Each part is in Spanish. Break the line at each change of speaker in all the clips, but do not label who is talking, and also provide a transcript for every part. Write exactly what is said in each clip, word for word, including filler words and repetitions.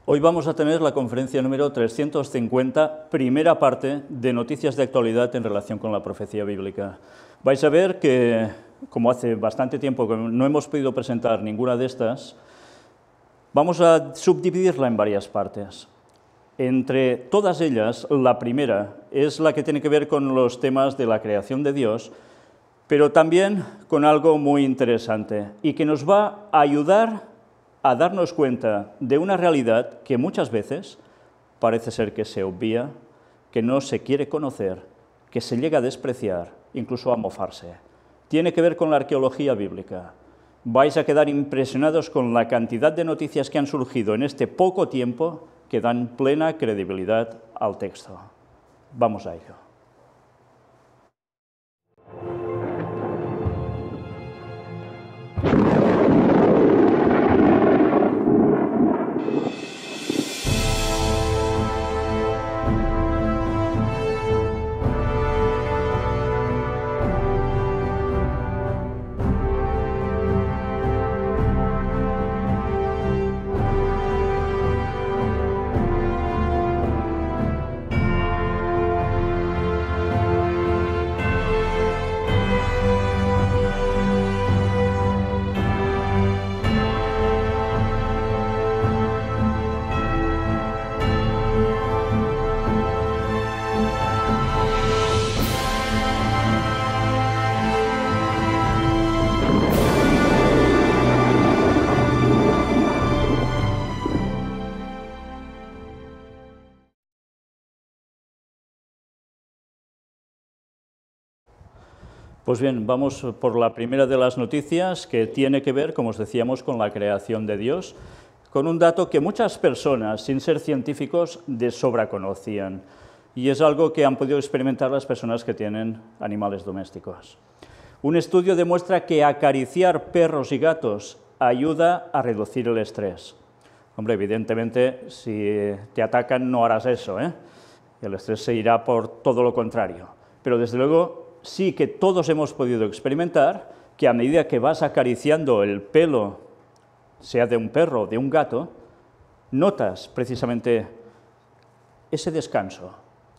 Hoy vamos a tener la conferencia número trescientos cincuenta, primera parte de noticias de actualidad en relación con la profecía bíblica. Vais a ver que, como hace bastante tiempo que no hemos podido presentar ninguna de estas, vamos a subdividirla en varias partes. Entre todas ellas, la primera es la que tiene que ver con los temas de la creación de Dios, pero también con algo muy interesante y que nos va a ayudar a darnos cuenta de una realidad que muchas veces parece ser que se obvia, que no se quiere conocer, que se llega a despreciar, incluso a mofarse. Tiene que ver con la arqueología bíblica. Vais a quedar impresionados con la cantidad de noticias que han surgido en este poco tiempo que dan plena credibilidad al texto. Vamos a ello. Pues bien, vamos por la primera de las noticias, que tiene que ver, como os decíamos, con la creación de Dios, con un dato que muchas personas, sin ser científicos, de sobra conocían, y es algo que han podido experimentar las personas que tienen animales domésticos. Un estudio demuestra que acariciar perros y gatos ayuda a reducir el estrés. Hombre, evidentemente, si te atacan no harás eso, ¿eh? El estrés se irá por todo lo contrario, pero desde luego sí que todos hemos podido experimentar que a medida que vas acariciando el pelo, sea de un perro o de un gato, notas precisamente ese descanso.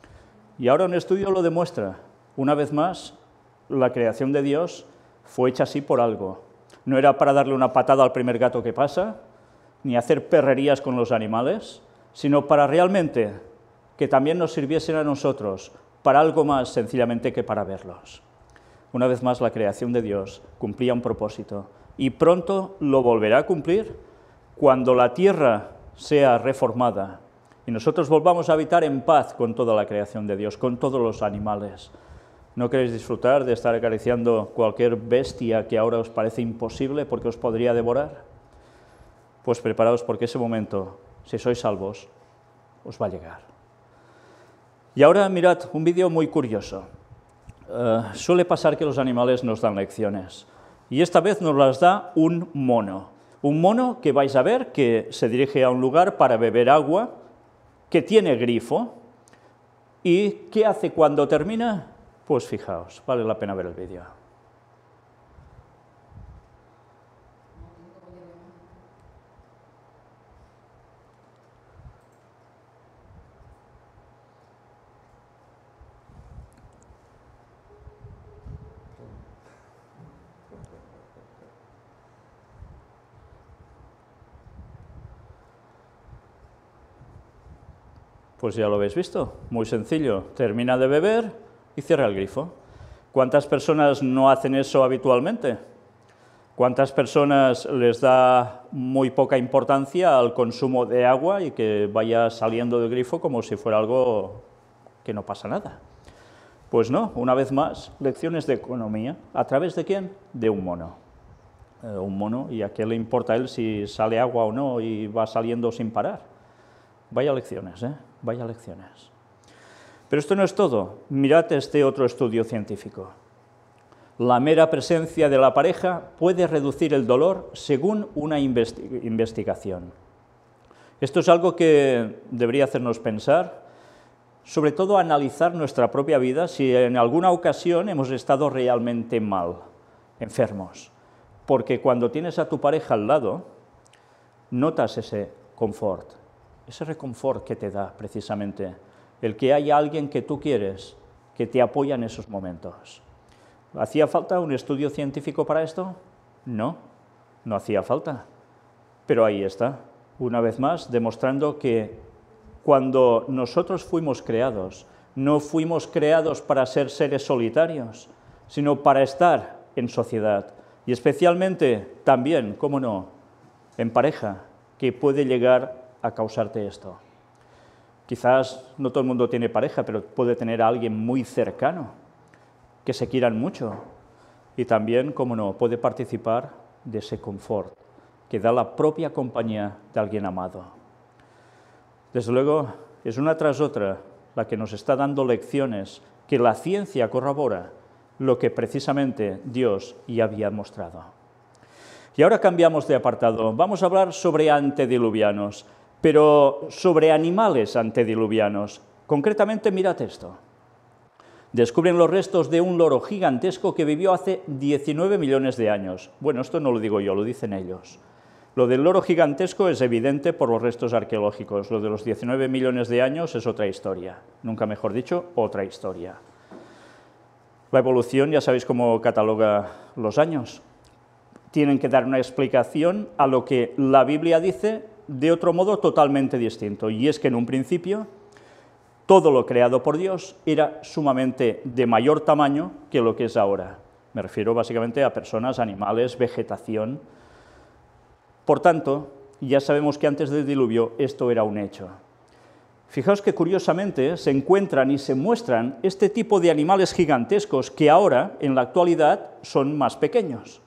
Y ahora un estudio lo demuestra. Una vez más, la creación de Dios fue hecha así por algo. No era para darle una patada al primer gato que pasa, ni hacer perrerías con los animales, sino para realmente que también nos sirviesen a nosotros para algo más sencillamente que para verlos. Una vez más, la creación de Dios cumplía un propósito y pronto lo volverá a cumplir cuando la tierra sea reformada y nosotros volvamos a habitar en paz con toda la creación de Dios, con todos los animales. ¿No queréis disfrutar de estar acariciando cualquier bestia que ahora os parece imposible porque os podría devorar? Pues preparaos porque ese momento, si sois salvos, os va a llegar. Y ahora mirad un vídeo muy curioso. Uh, suele pasar que los animales nos dan lecciones, y esta vez nos las da un mono. Un mono que vais a ver que se dirige a un lugar para beber agua, que tiene grifo, y ¿qué hace cuando termina? Pues fijaos, vale la pena ver el vídeo. Pues ya lo habéis visto, muy sencillo, termina de beber y cierra el grifo. ¿Cuántas personas no hacen eso habitualmente? ¿Cuántas personas les da muy poca importancia al consumo de agua y que vaya saliendo del grifo como si fuera algo que no pasa nada? Pues no, una vez más, lecciones de economía. ¿A través de quién? De un mono. Eh, un mono, ¿y a qué le importa a él si sale agua o no y va saliendo sin parar? Vaya lecciones, ¿eh? Vaya lecciones. Pero esto no es todo. Mirad este otro estudio científico. La mera presencia de la pareja puede reducir el dolor según una investi- investigación. Esto es algo que debería hacernos pensar, sobre todo analizar nuestra propia vida si en alguna ocasión hemos estado realmente mal, enfermos. Porque cuando tienes a tu pareja al lado, notas ese confort, ese reconfort que te da precisamente, el que haya alguien que tú quieres, que te apoya en esos momentos. ¿Hacía falta un estudio científico para esto? No, no hacía falta. Pero ahí está, una vez más, demostrando que cuando nosotros fuimos creados, no fuimos creados para ser seres solitarios, sino para estar en sociedad. Y especialmente también, cómo no, en pareja, que puede llegar a causarte esto. Quizás no todo el mundo tiene pareja, pero puede tener a alguien muy cercano, que se quieran mucho. Y también, cómo no, puede participar de ese confort que da la propia compañía de alguien amado. Desde luego, es una tras otra la que nos está dando lecciones que la ciencia corrobora lo que precisamente Dios ya había mostrado. Y ahora cambiamos de apartado. Vamos a hablar sobre antediluvianos, pero sobre animales antediluvianos. Concretamente, mirad esto. Descubren los restos de un loro gigantesco que vivió hace diecinueve millones de años. Bueno, esto no lo digo yo, lo dicen ellos. Lo del loro gigantesco es evidente por los restos arqueológicos. Lo de los diecinueve millones de años es otra historia. Nunca mejor dicho, otra historia. La evolución, ya sabéis cómo cataloga los años. Tienen que dar una explicación a lo que la Biblia dice de otro modo totalmente distinto. Y es que en un principio todo lo creado por Dios era sumamente de mayor tamaño que lo que es ahora. Me refiero básicamente a personas, animales, vegetación. Por tanto, ya sabemos que antes del diluvio esto era un hecho. Fijaos que curiosamente se encuentran y se muestran este tipo de animales gigantescos que ahora, en la actualidad, son más pequeños.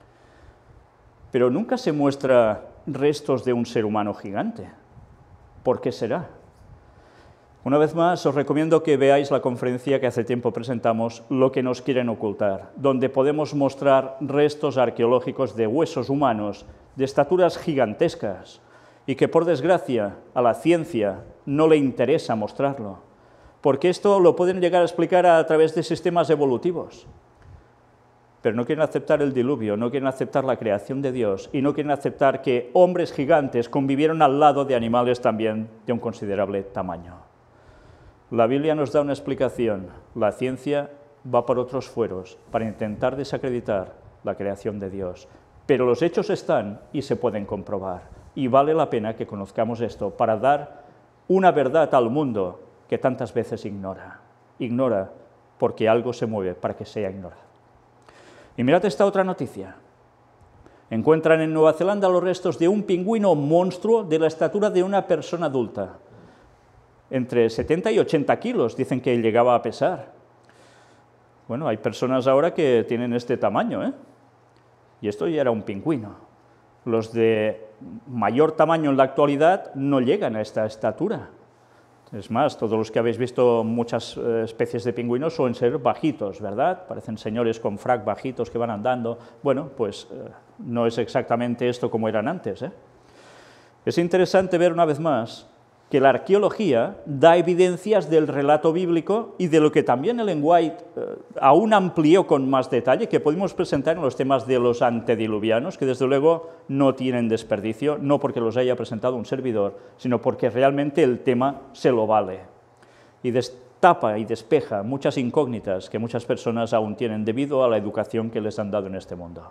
Pero nunca se muestra restos de un ser humano gigante. ¿Por qué será? Una vez más, os recomiendo que veáis la conferencia que hace tiempo presentamos, Lo que nos quieren ocultar, donde podemos mostrar restos arqueológicos de huesos humanos de estaturas gigantescas y que, por desgracia, a la ciencia no le interesa mostrarlo, porque esto lo pueden llegar a explicar a través de sistemas evolutivos. Pero no quieren aceptar el diluvio, no quieren aceptar la creación de Dios y no quieren aceptar que hombres gigantes convivieron al lado de animales también de un considerable tamaño. La Biblia nos da una explicación, la ciencia va por otros fueros para intentar desacreditar la creación de Dios, pero los hechos están y se pueden comprobar, y vale la pena que conozcamos esto para dar una verdad al mundo que tantas veces ignora. Ignora porque algo se mueve para que sea ignorado. Y mirad esta otra noticia. Encuentran en Nueva Zelanda los restos de un pingüino monstruo de la estatura de una persona adulta. Entre setenta y ochenta kilos, dicen que llegaba a pesar. Bueno, hay personas ahora que tienen este tamaño, ¿eh? Y esto ya era un pingüino. Los de mayor tamaño en la actualidad no llegan a esta estatura. Es más, todos los que habéis visto muchas eh, especies de pingüinos suelen ser bajitos, ¿verdad? Parecen señores con frac bajitos que van andando. Bueno, pues eh, no es exactamente esto como eran antes, ¿eh? Es interesante ver una vez más que la arqueología da evidencias del relato bíblico y de lo que también Ellen White eh, aún amplió con más detalle, que podemos presentar en los temas de los antediluvianos, que desde luego no tienen desperdicio, no porque los haya presentado un servidor, sino porque realmente el tema se lo vale. Y destapa y despeja muchas incógnitas que muchas personas aún tienen debido a la educación que les han dado en este mundo.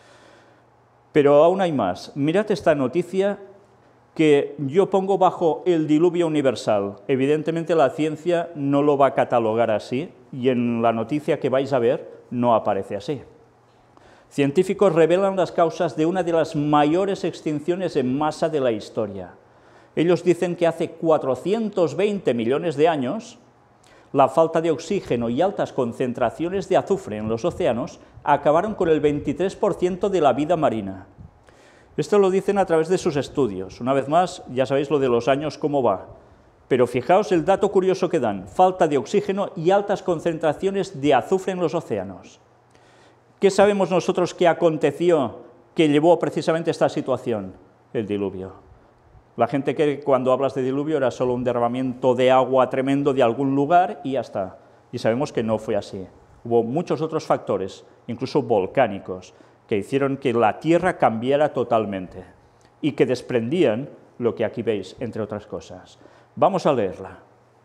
Pero aún hay más. Mirad esta noticia que yo pongo bajo el diluvio universal. Evidentemente la ciencia no lo va a catalogar así, y en la noticia que vais a ver no aparece así. Científicos revelan las causas de una de las mayores extinciones en masa de la historia. Ellos dicen que hace cuatrocientos veinte millones de años, la falta de oxígeno y altas concentraciones de azufre en los océanos acabaron con el veintitrés por ciento de la vida marina. Esto lo dicen a través de sus estudios. Una vez más, ya sabéis lo de los años cómo va. Pero fijaos el dato curioso que dan, falta de oxígeno y altas concentraciones de azufre en los océanos. ¿Qué sabemos nosotros que aconteció que llevó precisamente a esta situación? El diluvio. La gente que cuando hablas de diluvio era solo un derramamiento de agua tremendo de algún lugar y ya está. Y sabemos que no fue así. Hubo muchos otros factores, incluso volcánicos, que hicieron que la Tierra cambiara totalmente y que desprendían lo que aquí veis, entre otras cosas. Vamos a leerla.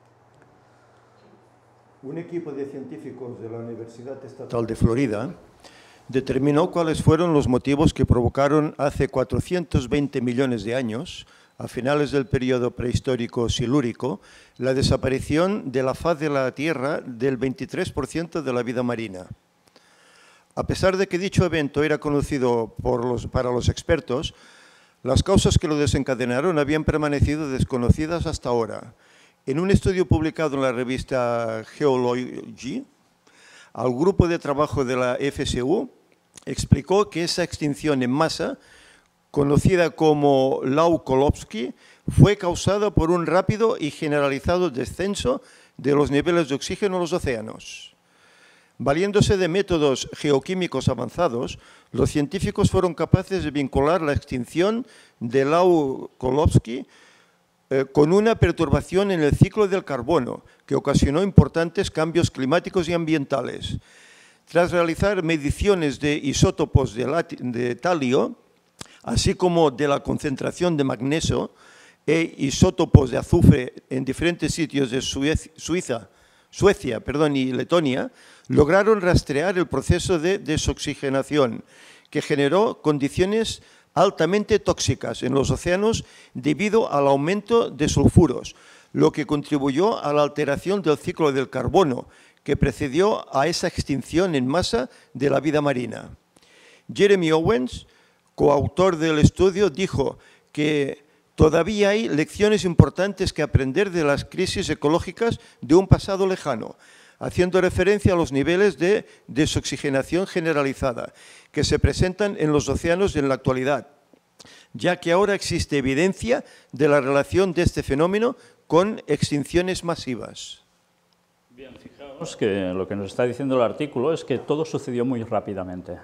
Un equipo de científicos de la Universidad Estatal de Florida determinó cuáles fueron los motivos que provocaron hace cuatrocientos veinte millones de años, a finales del periodo prehistórico silúrico, la desaparición de la faz de la Tierra del veintitrés por ciento de la vida marina. A pesar de que dicho evento era conocido por los, para los expertos, las causas que lo desencadenaron habían permanecido desconocidas hasta ahora. En un estudio publicado en la revista Geology, al grupo de trabajo de la F S U explicó que esa extinción en masa, conocida como Lau-Kolovsky, fue causada por un rápido y generalizado descenso de los niveles de oxígeno en los océanos. Valiéndose de métodos geoquímicos avanzados, los científicos fueron capaces de vincular la extinción de Lau-Kolovsky eh, con una perturbación en el ciclo del carbono, que ocasionó importantes cambios climáticos y ambientales. Tras realizar mediciones de isótopos de, de talio, así como de la concentración de magnesio e isótopos de azufre en diferentes sitios de Suiza, Suecia perdón, y Letonia, lograron rastrear el proceso de desoxigenación, que generó condiciones altamente tóxicas en los océanos debido al aumento de sulfuros, lo que contribuyó a la alteración del ciclo del carbono, que precedió a esa extinción en masa de la vida marina. Jeremy Owens, coautor del estudio, dijo que todavía hay lecciones importantes que aprender de las crisis ecológicas de un pasado lejano, haciendo referencia a los niveles de desoxigenación generalizada que se presentan en los océanos en la actualidad, ya que ahora existe evidencia de la relación de este fenómeno con extinciones masivas.
Bien, fijaos que lo que nos está diciendo el artículo es que todo sucedió muy rápidamente.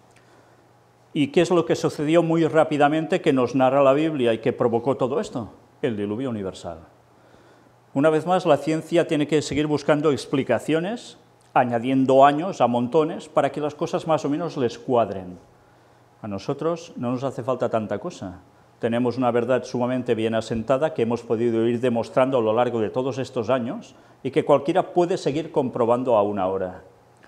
¿Y qué es lo que sucedió muy rápidamente que nos narra la Biblia y que provocó todo esto? El diluvio universal. Una vez más, la ciencia tiene que seguir buscando explicaciones, añadiendo años a montones, para que las cosas más o menos les cuadren. A nosotros no nos hace falta tanta cosa. Tenemos una verdad sumamente bien asentada que hemos podido ir demostrando a lo largo de todos estos años y que cualquiera puede seguir comprobando aún ahora.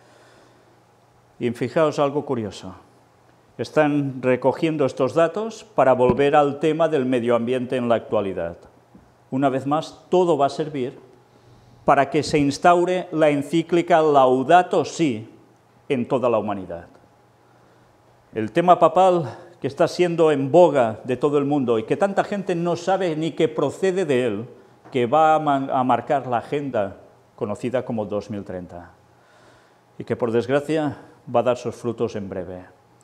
Y fijaos algo curioso. Están recogiendo estos datos para volver al tema del medio ambiente en la actualidad. Una vez más, todo va a servir para que se instaure la encíclica Laudato Si en toda la humanidad. El tema papal que está siendo en boga de todo el mundo y que tanta gente no sabe ni que procede de él, que va a, a marcar la agenda conocida como dos mil treinta y que, por desgracia, va a dar sus frutos en breve.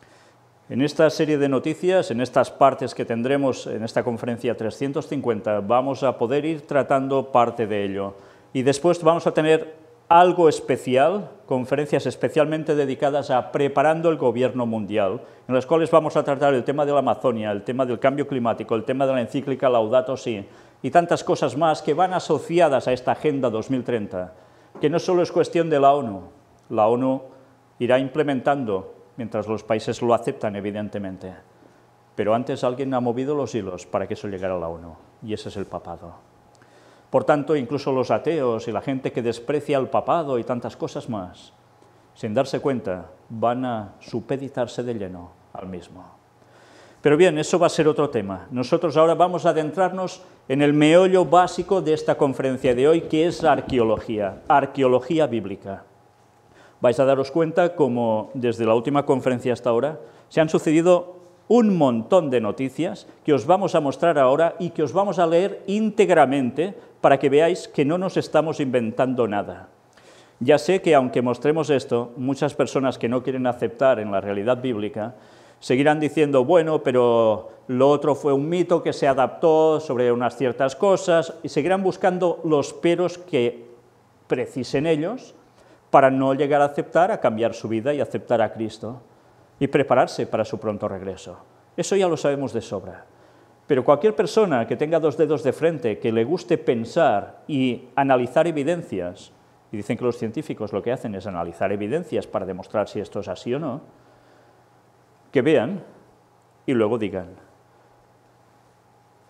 En esta serie de noticias, en estas partes que tendremos en esta conferencia trescientos cincuenta, vamos a poder ir tratando parte de ello. Y después vamos a tener algo especial, conferencias especialmente dedicadas a preparando el gobierno mundial, en las cuales vamos a tratar el tema de la Amazonia, el tema del cambio climático, el tema de la encíclica Laudato Si, y tantas cosas más que van asociadas a esta Agenda dos mil treinta, que no solo es cuestión de la ONU, la ONU irá implementando mientras los países lo aceptan, evidentemente. Pero antes alguien ha movido los hilos para que eso llegara a la ONU, y ese es el papado. Por tanto, incluso los ateos y la gente que desprecia al papado y tantas cosas más, sin darse cuenta, van a supeditarse de lleno al mismo. Pero bien, eso va a ser otro tema. Nosotros ahora vamos a adentrarnos en el meollo básico de esta conferencia de hoy, que es arqueología, arqueología bíblica. Vais a daros cuenta cómo desde la última conferencia hasta ahora se han sucedido un montón de noticias que os vamos a mostrar ahora y que os vamos a leer íntegramente para que veáis que no nos estamos inventando nada. Ya sé que aunque mostremos esto, muchas personas que no quieren aceptar en la realidad bíblica seguirán diciendo, bueno, pero lo otro fue un mito que se adaptó sobre unas ciertas cosas, y seguirán buscando los peros que precisen ellos para no llegar a aceptar, a cambiar su vida y aceptar a Cristo y prepararse para su pronto regreso. Eso ya lo sabemos de sobra. Pero cualquier persona que tenga dos dedos de frente, que le guste pensar y analizar evidencias, y dicen que los científicos lo que hacen es analizar evidencias para demostrar si esto es así o no, que vean y luego digan.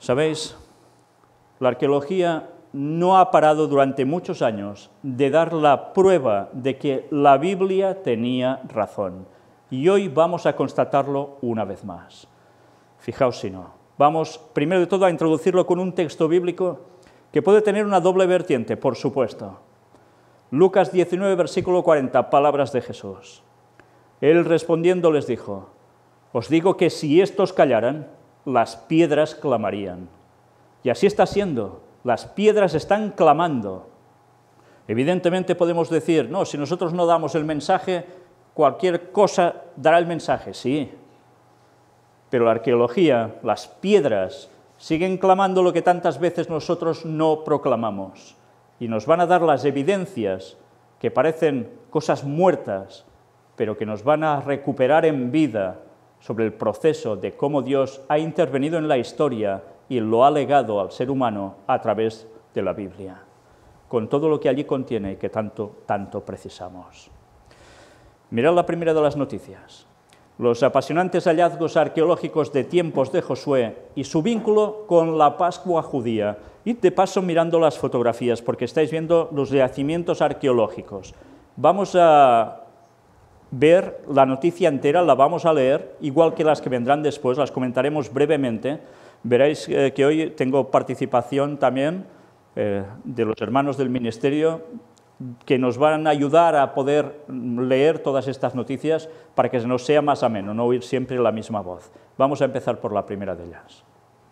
¿Sabéis? La arqueología no ha parado durante muchos años de dar la prueba de que la Biblia tenía razón. Y hoy vamos a constatarlo una vez más. Fijaos si no. Vamos, primero de todo, a introducirlo con un texto bíblico que puede tener una doble vertiente, por supuesto. Lucas diecinueve, versículo cuarenta, palabras de Jesús. Él respondiendo les dijo, os digo que si estos callaran, las piedras clamarían. Y así está siendo. Las piedras están clamando. Evidentemente podemos decir, no, si nosotros no damos el mensaje, cualquier cosa dará el mensaje, sí. Pero la arqueología, las piedras, siguen clamando lo que tantas veces nosotros no proclamamos. Y nos van a dar las evidencias que parecen cosas muertas, pero que nos van a recuperar en vida sobre el proceso de cómo Dios ha intervenido en la historia y lo ha legado al ser humano a través de la Biblia, con todo lo que allí contiene y que tanto, tanto precisamos. Mirad la primera de las noticias. Los apasionantes hallazgos arqueológicos de tiempos de Josué y su vínculo con la Pascua judía. Y de paso mirando las fotografías, porque estáis viendo los yacimientos arqueológicos. Vamos a ver la noticia entera, la vamos a leer, igual que las que vendrán después, las comentaremos brevemente. Veréis eh, que hoy tengo participación también eh, de los hermanos del ministerio que nos van a ayudar a poder leer todas estas noticias para que nos sea más ameno, no oír siempre la misma voz. Vamos a empezar por la primera de ellas.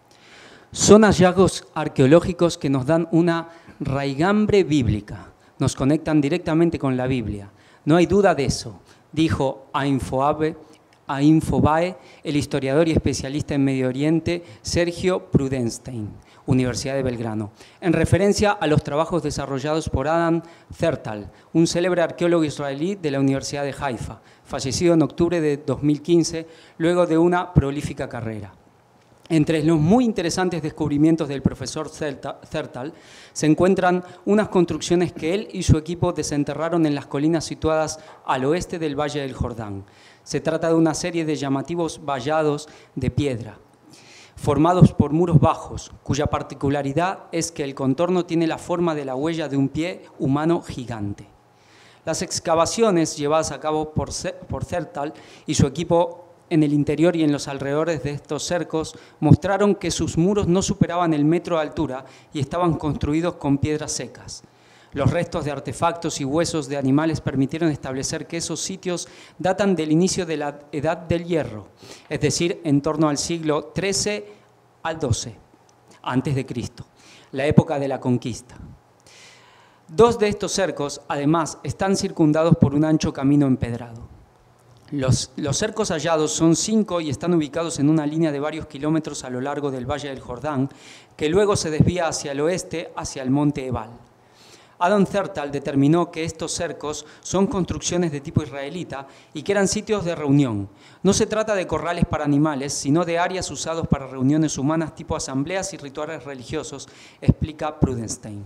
Son hallazgos arqueológicos que nos dan una raigambre bíblica, nos conectan directamente con la Biblia. No hay duda de eso, dijo a Infobae, a Infobae el historiador y especialista en Medio Oriente Sergio Prudenstein, Universidad de Belgrano, en referencia a los trabajos desarrollados por Adam Zertal, un célebre arqueólogo israelí de la Universidad de Haifa, fallecido en octubre de dos mil quince, luego de una prolífica carrera. Entre los muy interesantes descubrimientos del profesor Zertal se encuentran unas construcciones que él y su equipo desenterraron en las colinas situadas al oeste del Valle del Jordán. Se trata de una serie de llamativos vallados de piedra, formados por muros bajos, cuya particularidad es que el contorno tiene la forma de la huella de un pie humano gigante. Las excavaciones llevadas a cabo por Zertal y su equipo en el interior y en los alrededores de estos cercos mostraron que sus muros no superaban el metro de altura y estaban construidos con piedras secas. Los restos de artefactos y huesos de animales permitieron establecer que esos sitios datan del inicio de la Edad del Hierro, es decir, en torno al siglo trece al doce antes de Cristo, la época de la conquista. Dos de estos cercos, además, están circundados por un ancho camino empedrado. Los, los cercos hallados son cinco y están ubicados en una línea de varios kilómetros a lo largo del Valle del Jordán, que luego se desvía hacia el oeste, hacia el monte Ebal. Adam Zertal determinó que estos cercos son construcciones de tipo israelita y que eran sitios de reunión. No se trata de corrales para animales, sino de áreas usados para reuniones humanas tipo asambleas y rituales religiosos, explica Prudenstein.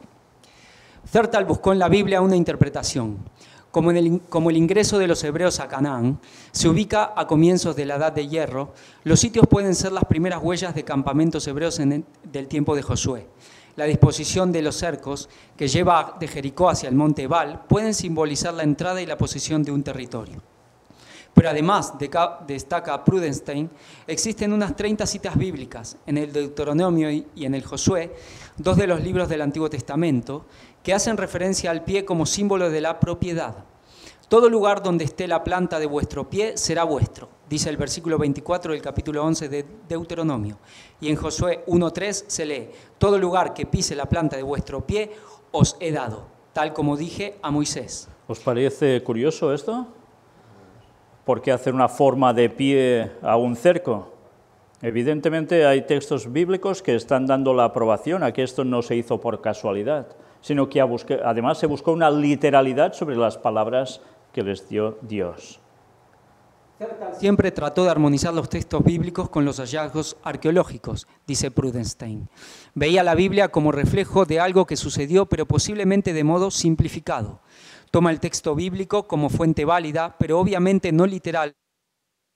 Zertal buscó en la Biblia una interpretación. Como, en el, como el ingreso de los hebreos a Canaán se ubica a comienzos de la Edad de Hierro, los sitios pueden ser las primeras huellas de campamentos hebreos en el, del tiempo de Josué. La disposición de los cercos, que lleva de Jericó hacia el monte Ebal, pueden simbolizar la entrada y la posesión de un territorio. Pero además, de, destaca Prudenstein, existen unas treinta citas bíblicas en el Deuteronomio y en el Josué, dos de los libros del Antiguo Testamento, que hacen referencia al pie como símbolo de la propiedad. Todo lugar donde esté la planta de vuestro pie será vuestro, dice el versículo veinticuatro del capítulo once de Deuteronomio. Y en Josué uno tres se lee, todo lugar que pise la planta de vuestro pie os he dado, tal como dije a Moisés.
¿Os parece curioso esto? ¿Por qué hacer una forma de pie a un cerco? Evidentemente hay textos bíblicos que están dando la aprobación a que esto no se hizo por casualidad, sino que además se buscó una literalidad sobre las palabras que les dio Dios.
Siempre trató de armonizar los textos bíblicos con los hallazgos arqueológicos, dice Prudenstein. Veía la Biblia como reflejo de algo que sucedió, pero posiblemente de modo simplificado. Toma el texto bíblico como fuente válida, pero obviamente no literal,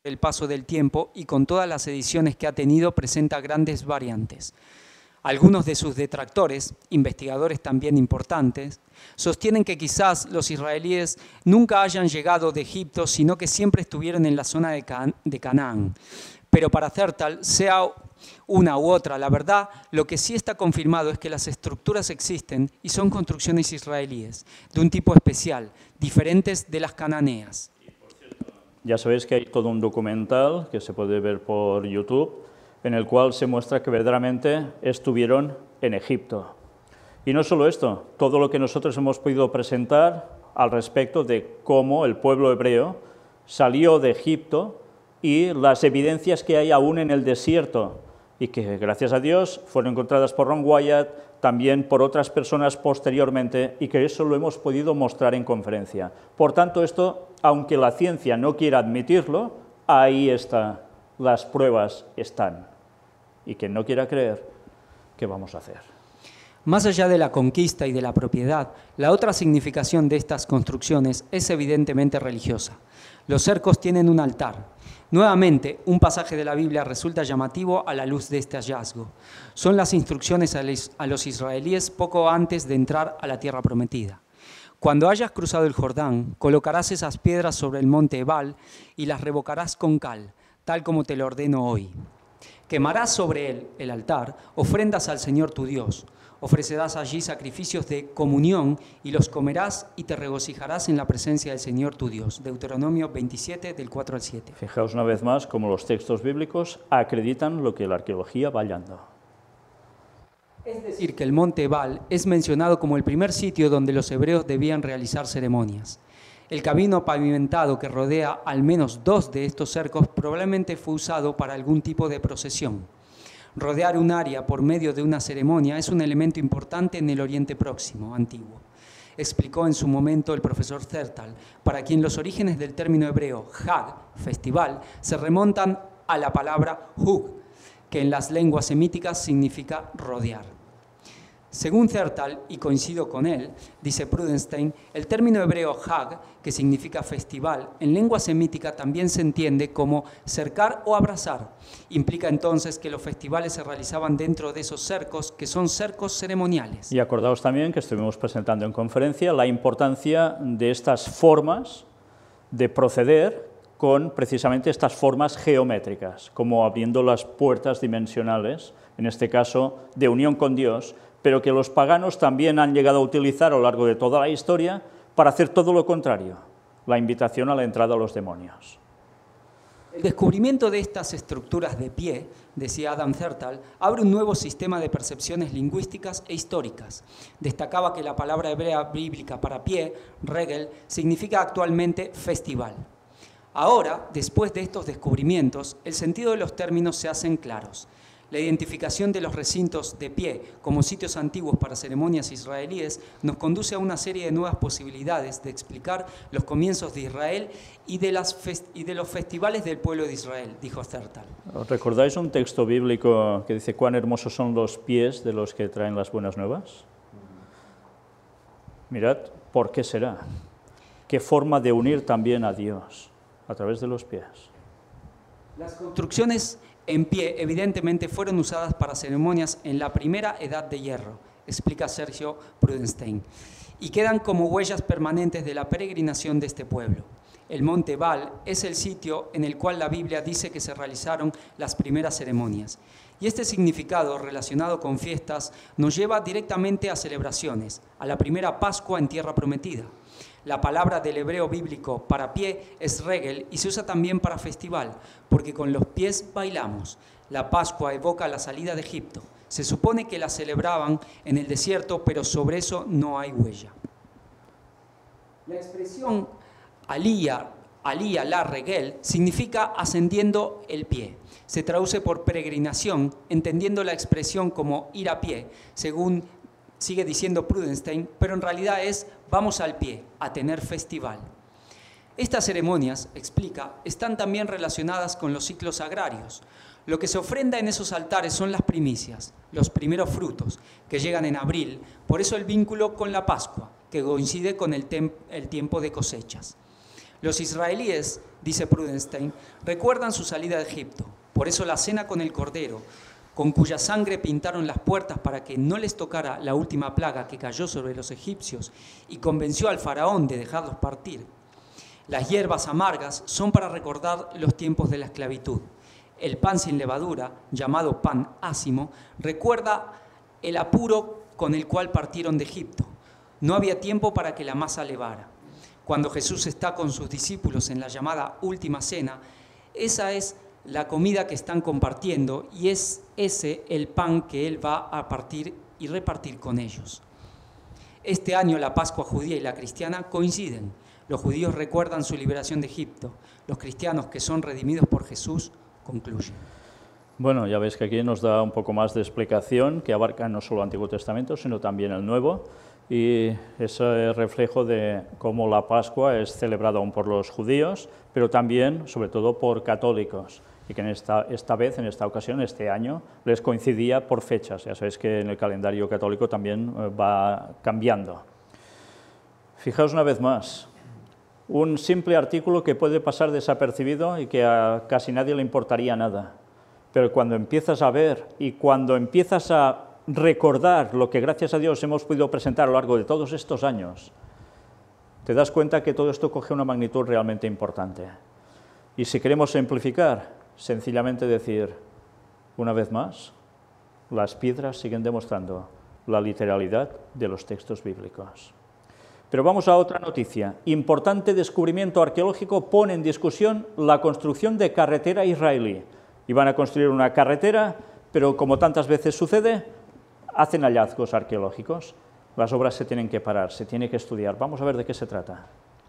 el paso del tiempo y con todas las ediciones que ha tenido presenta grandes variantes. Algunos de sus detractores, investigadores también importantes, sostienen que quizás los israelíes nunca hayan llegado de Egipto, sino que siempre estuvieron en la zona de, Can- de Canaán. Pero para Zertal, sea una u otra, la verdad, lo que sí está confirmado es que las estructuras existen y son construcciones israelíes, de un tipo especial, diferentes de las cananeas.
Ya sabéis que hay todo un documental que se puede ver por YouTube, en el cual se muestra que verdaderamente estuvieron en Egipto. Y no solo esto, todo lo que nosotros hemos podido presentar al respecto de cómo el pueblo hebreo salió de Egipto y las evidencias que hay aún en el desierto y que, gracias a Dios, fueron encontradas por Ron Wyatt, también por otras personas posteriormente, y que eso lo hemos podido mostrar en conferencia. Por tanto, esto, aunque la ciencia no quiera admitirlo, ahí está. Las pruebas están. Y quien no quiera creer, ¿qué vamos a hacer?
Más allá de la conquista y de la propiedad, la otra significación de estas construcciones es evidentemente religiosa. Los cercos tienen un altar. Nuevamente, un pasaje de la Biblia resulta llamativo a la luz de este hallazgo. Son las instrucciones a los israelíes poco antes de entrar a la tierra prometida. Cuando hayas cruzado el Jordán, colocarás esas piedras sobre el monte Ebal y las revocarás con cal, tal como te lo ordeno hoy. Quemarás sobre él, el altar, ofrendas al Señor tu Dios. Ofrecerás allí sacrificios de comunión y los comerás y te regocijarás en la presencia del Señor tu Dios. Deuteronomio veintisiete, del cuatro al siete.
Fijaos una vez más cómo los textos bíblicos acreditan lo que la arqueología va hallando.
Es decir, que el monte Ebal es mencionado como el primer sitio donde los hebreos debían realizar ceremonias. El camino pavimentado que rodea al menos dos de estos cercos probablemente fue usado para algún tipo de procesión. Rodear un área por medio de una ceremonia es un elemento importante en el Oriente Próximo, antiguo. Explicó en su momento el profesor Zertal, para quien los orígenes del término hebreo Hag, festival, se remontan a la palabra Hug, que en las lenguas semíticas significa rodear. Según Zertal, y coincido con él, dice Prudenstein, el término hebreo Hag, que significa festival, en lengua semítica también se entiende como cercar o abrazar. Implica entonces que los festivales se realizaban dentro de esos cercos, que son cercos ceremoniales.
Y acordaos también que estuvimos presentando en conferencia la importancia de estas formas de proceder con precisamente estas formas geométricas, como abriendo las puertas dimensionales, en este caso de unión con Dios, pero que los paganos también han llegado a utilizar a lo largo de toda la historia para hacer todo lo contrario, la invitación a la entrada a los demonios.
El descubrimiento de estas estructuras de pie, decía Adam Zertal, abre un nuevo sistema de percepciones lingüísticas e históricas. Destacaba que la palabra hebrea bíblica para pie, regel, significa actualmente festival. Ahora, después de estos descubrimientos, el sentido de los términos se hacen claros. La identificación de los recintos de pie como sitios antiguos para ceremonias israelíes nos conduce a una serie de nuevas posibilidades de explicar los comienzos de Israel y de, las y de los festivales del pueblo de Israel, dijo Zertal.
¿Os recordáis un texto bíblico que dice cuán hermosos son los pies de los que traen las buenas nuevas? Mirad, ¿por qué será? ¿Qué forma de unir también a Dios a través de los pies?
Las construcciones en pie, evidentemente, fueron usadas para ceremonias en la primera edad de hierro, explica Sergio Prudenstein, y quedan como huellas permanentes de la peregrinación de este pueblo. El monte Ebal es el sitio en el cual la Biblia dice que se realizaron las primeras ceremonias. Y este significado relacionado con fiestas nos lleva directamente a celebraciones, a la primera Pascua en Tierra Prometida. La palabra del hebreo bíblico para pie es regel y se usa también para festival, porque con los pies bailamos. La Pascua evoca la salida de Egipto. Se supone que la celebraban en el desierto, pero sobre eso no hay huella. La expresión alía, alía la regel significa ascendiendo el pie. Se traduce por peregrinación, entendiendo la expresión como ir a pie, según sigue diciendo Prudenstein, pero en realidad es vamos al pie, a tener festival. Estas ceremonias, explica, están también relacionadas con los ciclos agrarios. Lo que se ofrenda en esos altares son las primicias, los primeros frutos, que llegan en abril, por eso el vínculo con la Pascua, que coincide con el, el tiempo de cosechas. Los israelíes, dice Prudenstein, recuerdan su salida de Egipto. Por eso la cena con el cordero, con cuya sangre pintaron las puertas para que no les tocara la última plaga que cayó sobre los egipcios y convenció al faraón de dejarlos partir. Las hierbas amargas son para recordar los tiempos de la esclavitud. El pan sin levadura, llamado pan ácimo, recuerda el apuro con el cual partieron de Egipto. No había tiempo para que la masa levara. Cuando Jesús está con sus discípulos en la llamada última cena, esa es la comida que están compartiendo y es ese el pan que Él va a partir y repartir con ellos. Este año la Pascua judía y la cristiana coinciden. Los judíos recuerdan su liberación de Egipto. Los cristianos que son redimidos por Jesús concluyen.
Bueno, ya veis que aquí nos da un poco más de explicación, que abarca no solo el Antiguo Testamento, sino también el Nuevo, y ese reflejo de cómo la Pascua es celebrada aún por los judíos, pero también, sobre todo, por católicos, y que en esta, esta vez, en esta ocasión, este año, les coincidía por fechas. Ya sabéis que en el calendario católico también va cambiando. Fijaos una vez más, un simple artículo que puede pasar desapercibido y que a casi nadie le importaría nada. Pero cuando empiezas a ver y cuando empiezas a recordar lo que gracias a Dios hemos podido presentar a lo largo de todos estos años, te das cuenta que todo esto coge una magnitud realmente importante. Y si queremos simplificar, sencillamente decir, una vez más, las piedras siguen demostrando la literalidad de los textos bíblicos. Pero vamos a otra noticia. Importante descubrimiento arqueológico pone en discusión la construcción de carretera israelí. Iban a construir una carretera, pero como tantas veces sucede, hacen hallazgos arqueológicos. Las obras se tienen que parar, se tiene que estudiar. Vamos a ver de qué se trata.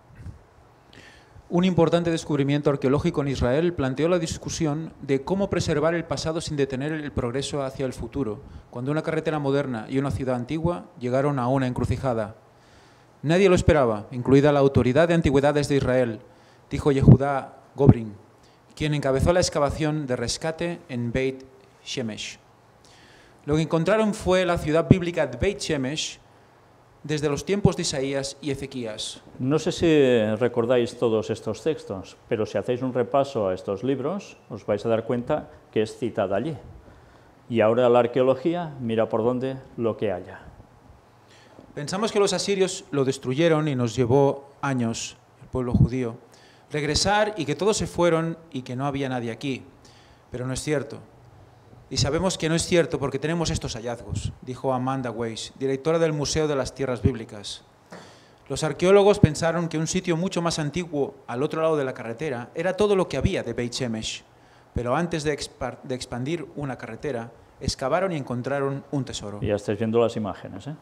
Un importante descubrimiento arqueológico en Israel planteó la discusión de cómo preservar el pasado sin detener el progreso hacia el futuro, cuando una carretera moderna y una ciudad antigua llegaron a una encrucijada. Nadie lo esperaba, incluida la Autoridad de Antigüedades de Israel, dijo Yehudá Gobrin, quien encabezó la excavación de rescate en Beit Shemesh. Lo que encontraron fue la ciudad bíblica de Beit Shemesh desde los tiempos de Isaías y Ezequías.
No sé si recordáis todos estos textos, pero si hacéis un repaso a estos libros, os vais a dar cuenta que es citada allí. Y ahora la arqueología mira por dónde lo que haya.
Pensamos que los asirios lo destruyeron y nos llevó años, el pueblo judío, regresar y que todos se fueron y que no había nadie aquí. Pero no es cierto. Y sabemos que no es cierto porque tenemos estos hallazgos, dijo Amanda Weiss, directora del Museo de las Tierras Bíblicas. Los arqueólogos pensaron que un sitio mucho más antiguo, al otro lado de la carretera, era todo lo que había de Beit Shemesh. Pero antes de, de expandir una carretera, excavaron y encontraron un tesoro.
Ya estáis viendo las imágenes, ¿eh?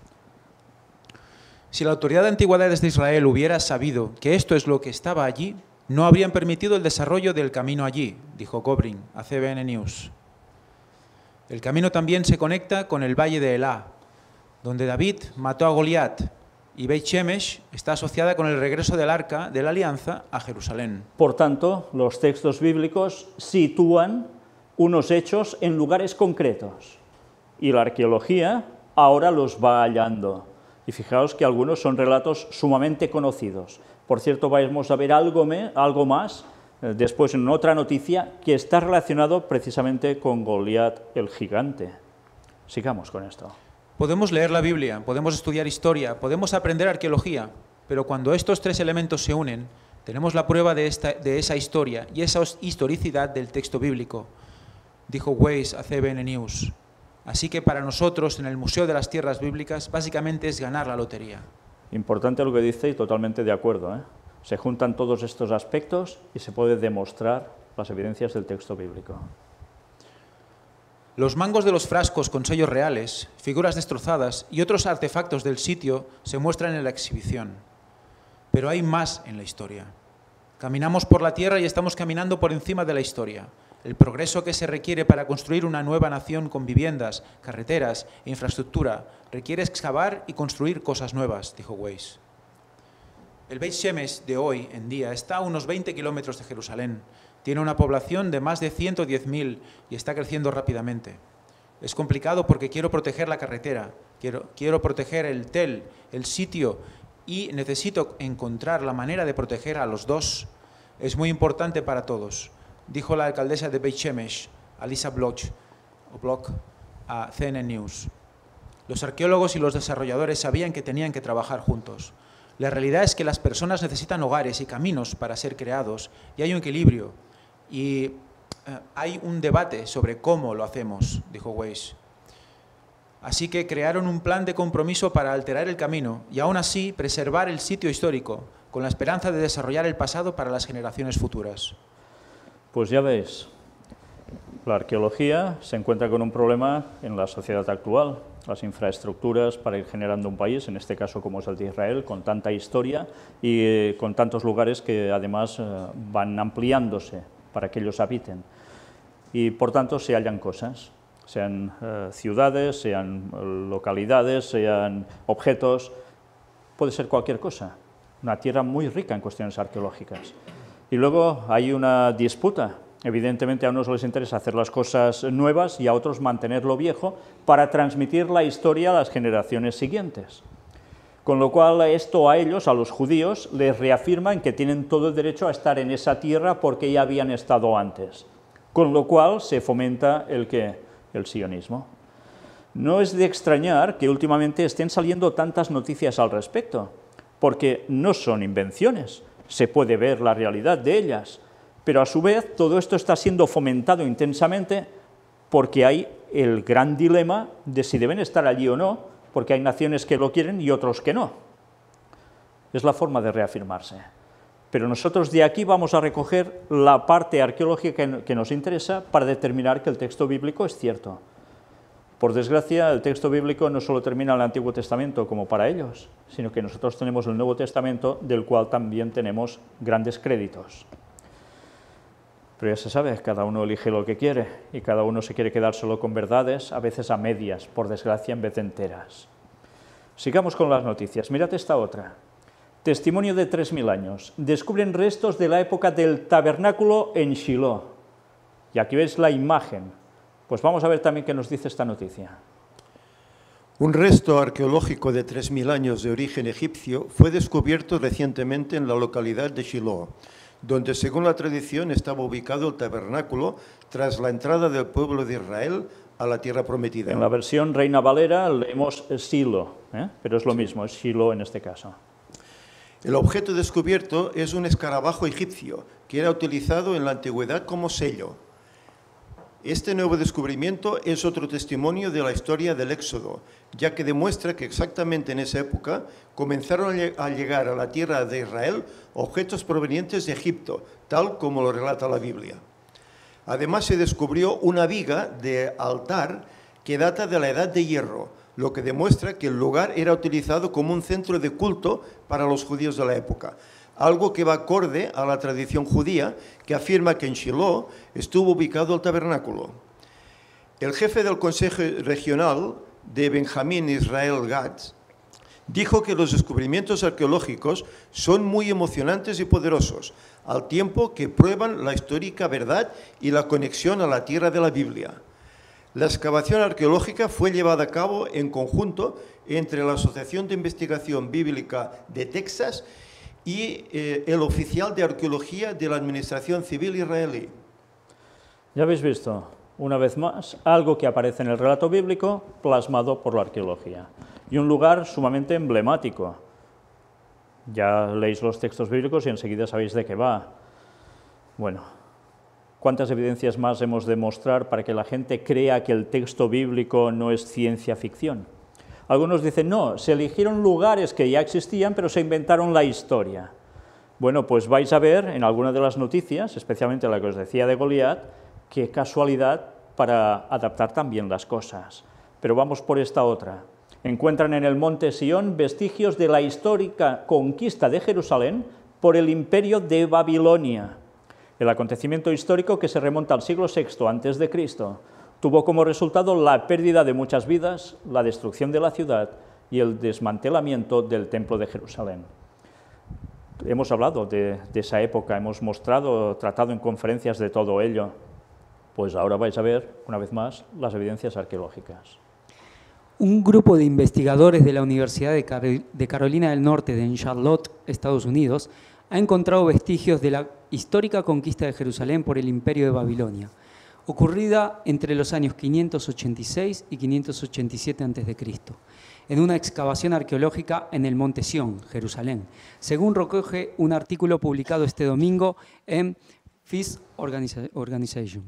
Si la Autoridad de Antigüedades de Israel hubiera sabido que esto es lo que estaba allí, no habrían permitido el desarrollo del camino allí, dijo Gobrin a C B N News. El camino también se conecta con el valle de Elá, donde David mató a Goliat, y Beit Shemesh está asociada con el regreso del Arca de la Alianza a Jerusalén.
Por tanto, los textos bíblicos sitúan unos hechos en lugares concretos, y la arqueología ahora los va hallando. Y fijaos que algunos son relatos sumamente conocidos. Por cierto, vamos a ver algo, me, algo más eh, después en otra noticia que está relacionado precisamente con Goliat el gigante. Sigamos con esto.
Podemos leer la Biblia, podemos estudiar historia, podemos aprender arqueología, pero cuando estos tres elementos se unen, tenemos la prueba de, esta, de esa historia y esa historicidad del texto bíblico, dijo Weiss a C B N News. Así que para nosotros, en el Museo de las Tierras Bíblicas, básicamente es ganar la lotería.
Importante lo que dice y totalmente de acuerdo, ¿eh? Se juntan todos estos aspectos y se puede demostrar las evidencias del texto bíblico.
Los mangos de los frascos con sellos reales, figuras destrozadas y otros artefactos del sitio se muestran en la exhibición. Pero hay más en la historia. Caminamos por la tierra y estamos caminando por encima de la historia. El progreso que se requiere para construir una nueva nación con viviendas, carreteras e infraestructura requiere excavar y construir cosas nuevas, dijo Weiss. El Beit Shemesh de hoy en día está a unos veinte kilómetros de Jerusalén. Tiene una población de más de ciento diez mil y está creciendo rápidamente. Es complicado porque quiero proteger la carretera, quiero, quiero proteger el Tel, el sitio y necesito encontrar la manera de proteger a los dos. Es muy importante para todos, dijo la alcaldesa de Beit Shemesh, Alisa Bloch, o Bloch, a C N N News. Los arqueólogos y los desarrolladores sabían que tenían que trabajar juntos. La realidad es que las personas necesitan hogares y caminos para ser creados, y hay un equilibrio. Y eh, hay un debate sobre cómo lo hacemos, dijo Weiss. Así que crearon un plan de compromiso para alterar el camino y aún así preservar el sitio histórico, con la esperanza de desarrollar el pasado para las generaciones futuras.
Pues ya veis, la arqueología se encuentra con un problema en la sociedad actual. Las infraestructuras para ir generando un país, en este caso como es el de Israel, con tanta historia y eh, con tantos lugares que además eh, van ampliándose para que ellos habiten. Y por tanto se hallan cosas, sean eh, ciudades, sean eh, localidades, sean objetos, puede ser cualquier cosa. Una tierra muy rica en cuestiones arqueológicas. Y luego hay una disputa. Evidentemente a unos les interesa hacer las cosas nuevas y a otros mantener lo viejo para transmitir la historia a las generaciones siguientes. Con lo cual esto a ellos, a los judíos, les reafirma en que tienen todo el derecho a estar en esa tierra porque ya habían estado antes. Con lo cual se fomenta el, ¿qué? El sionismo. No es de extrañar que últimamente estén saliendo tantas noticias al respecto, porque no son invenciones, se puede ver la realidad de ellas. Pero a su vez todo esto está siendo fomentado intensamente porque hay el gran dilema de si deben estar allí o no, porque hay naciones que lo quieren y otros que no. Es la forma de reafirmarse. Pero nosotros de aquí vamos a recoger la parte arqueológica que nos interesa para determinar que el texto bíblico es cierto. Por desgracia, el texto bíblico no solo termina en el Antiguo Testamento como para ellos, sino que nosotros tenemos el Nuevo Testamento, del cual también tenemos grandes créditos. Pero ya se sabe, cada uno elige lo que quiere y cada uno se quiere quedar solo con verdades, a veces a medias, por desgracia, en vez de enteras. Sigamos con las noticias. Mirad esta otra. Testimonio de tres mil años. Descubren restos de la época del tabernáculo en Shiloh. Y aquí veis la imagen. Pues vamos a ver también qué nos dice esta noticia.
Un resto arqueológico de tres mil años de origen egipcio fue descubierto recientemente en la localidad de Shiloh, donde según la tradición estaba ubicado el tabernáculo tras la entrada del pueblo de Israel a la tierra prometida.
En la versión Reina Valera leemos Silo, ¿eh? Pero es lo mismo, es Shiloh en este caso.
El objeto descubierto es un escarabajo egipcio que era utilizado en la antigüedad como sello. Este nuevo descubrimiento es otro testimonio de la historia del Éxodo, ya que demuestra que exactamente en esa época comenzaron a llegar a la tierra de Israel objetos provenientes de Egipto, tal como lo relata la Biblia. Además se descubrió una viga de altar que data de la Edad de Hierro, lo que demuestra que el lugar era utilizado como un centro de culto para los judíos de la época, algo que va acorde a la tradición judía que afirma que en Shiloh estuvo ubicado el tabernáculo. El jefe del Consejo Regional de Benjamín Israel Gatz dijo que los descubrimientos arqueológicos son muy emocionantes y poderosos, al tiempo que prueban la histórica verdad y la conexión a la tierra de la Biblia. La excavación arqueológica fue llevada a cabo en conjunto entre la Asociación de Investigación Bíblica de Texas y eh, el oficial de arqueología de la Administración Civil israelí.
Ya habéis visto, una vez más, algo que aparece en el relato bíblico plasmado por la arqueología. Y un lugar sumamente emblemático. Ya leéis los textos bíblicos y enseguida sabéis de qué va. Bueno, ¿cuántas evidencias más hemos de mostrar para que la gente crea que el texto bíblico no es ciencia ficción? Algunos dicen, no, se eligieron lugares que ya existían, pero se inventaron la historia. Bueno, pues vais a ver en alguna de las noticias, especialmente la que os decía de Goliat, qué casualidad para adaptar también las cosas. Pero vamos por esta otra. Encuentran en el monte Sión vestigios de la histórica conquista de Jerusalén por el imperio de Babilonia. El acontecimiento histórico que se remonta al siglo sexto antes de Cristo tuvo como resultado la pérdida de muchas vidas, la destrucción de la ciudad y el desmantelamiento del templo de Jerusalén. Hemos hablado de, de esa época, hemos mostrado, tratado en conferencias de todo ello. Pues ahora vais a ver, una vez más, las evidencias arqueológicas.
Un grupo de investigadores de la Universidad de, Car de Carolina del Norte de en Charlotte, Estados Unidos, ha encontrado vestigios de la histórica conquista de Jerusalén por el Imperio de Babilonia, ocurrida entre los años quinientos ochenta y seis y quinientos ochenta y siete antes de Cristo, en una excavación arqueológica en el Monte Sión, Jerusalén, según recoge un artículo publicado este domingo en Peace Organization.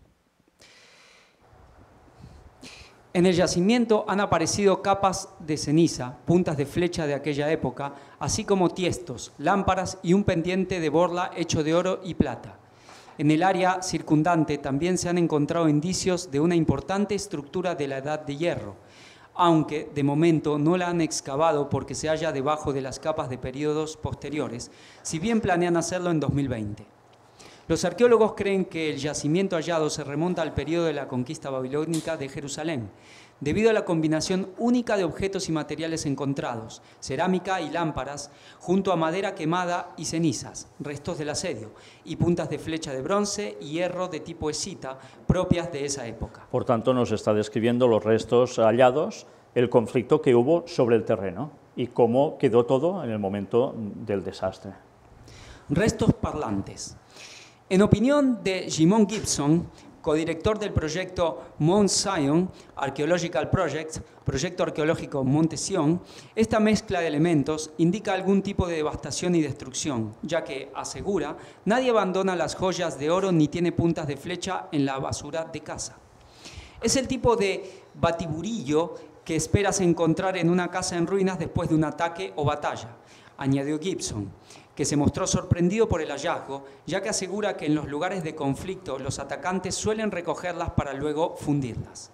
En el yacimiento han aparecido capas de ceniza, puntas de flecha de aquella época, así como tiestos, lámparas y un pendiente de borla hecho de oro y plata. En el área circundante también se han encontrado indicios de una importante estructura de la Edad de Hierro, aunque de momento no la han excavado porque se halla debajo de las capas de periodos posteriores, si bien planean hacerlo en dos mil veinte. Los arqueólogos creen que el yacimiento hallado se remonta al periodo de la conquista babilónica de Jerusalén, debido a la combinación única de objetos y materiales encontrados, cerámica y lámparas, junto a madera quemada y cenizas, restos del asedio, y puntas de flecha de bronce y hierro de tipo escita, propias de esa época.
Por tanto, nos está describiendo los restos hallados, el conflicto que hubo sobre el terreno y cómo quedó todo en el momento del desastre.
Restos parlantes. En opinión de Jimon Gibson, codirector del proyecto Mount Zion Archaeological Project, proyecto arqueológico Monte Sión, esta mezcla de elementos indica algún tipo de devastación y destrucción, ya que, asegura, nadie abandona las joyas de oro ni tiene puntas de flecha en la basura de casa. Es el tipo de batiburillo que esperas encontrar en una casa en ruinas después de un ataque o batalla, añadió Gibson, que se mostró sorprendido por el hallazgo, ya que asegura que en los lugares de conflicto los atacantes suelen recogerlas para luego fundirlas.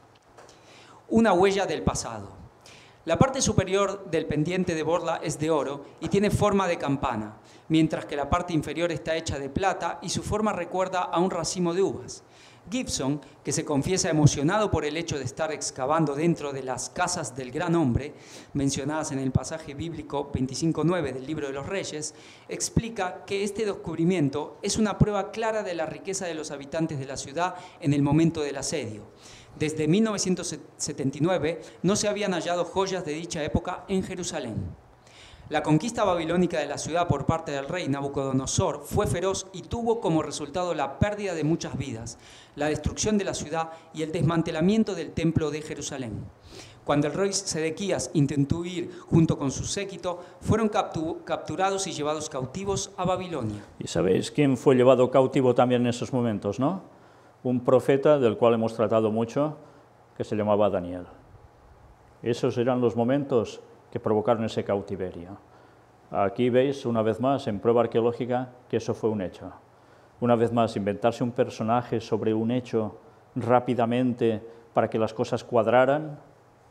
Una huella del pasado. La parte superior del pendiente de borla es de oro y tiene forma de campana, mientras que la parte inferior está hecha de plata y su forma recuerda a un racimo de uvas. Gibson, que se confiesa emocionado por el hecho de estar excavando dentro de las casas del gran hombre, mencionadas en el pasaje bíblico veinticinco nueve del Libro de los Reyes, explica que este descubrimiento es una prueba clara de la riqueza de los habitantes de la ciudad en el momento del asedio. Desde mil novecientos setenta y nueve no se habían hallado joyas de dicha época en Jerusalén. La conquista babilónica de la ciudad por parte del rey Nabucodonosor fue feroz y tuvo como resultado la pérdida de muchas vidas, la destrucción de la ciudad y el desmantelamiento del templo de Jerusalén. Cuando el rey Sedequías intentó huir junto con su séquito, fueron captu capturados y llevados cautivos a Babilonia.
Y sabéis quién fue llevado cautivo también en esos momentos, ¿no? Un profeta del cual hemos tratado mucho, que se llamaba Daniel. Esos eran los momentos que provocaron ese cautiverio. Aquí veis, una vez más, en prueba arqueológica, que eso fue un hecho. Una vez más, inventarse un personaje sobre un hecho rápidamente para que las cosas cuadraran,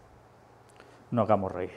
no hagamos reír.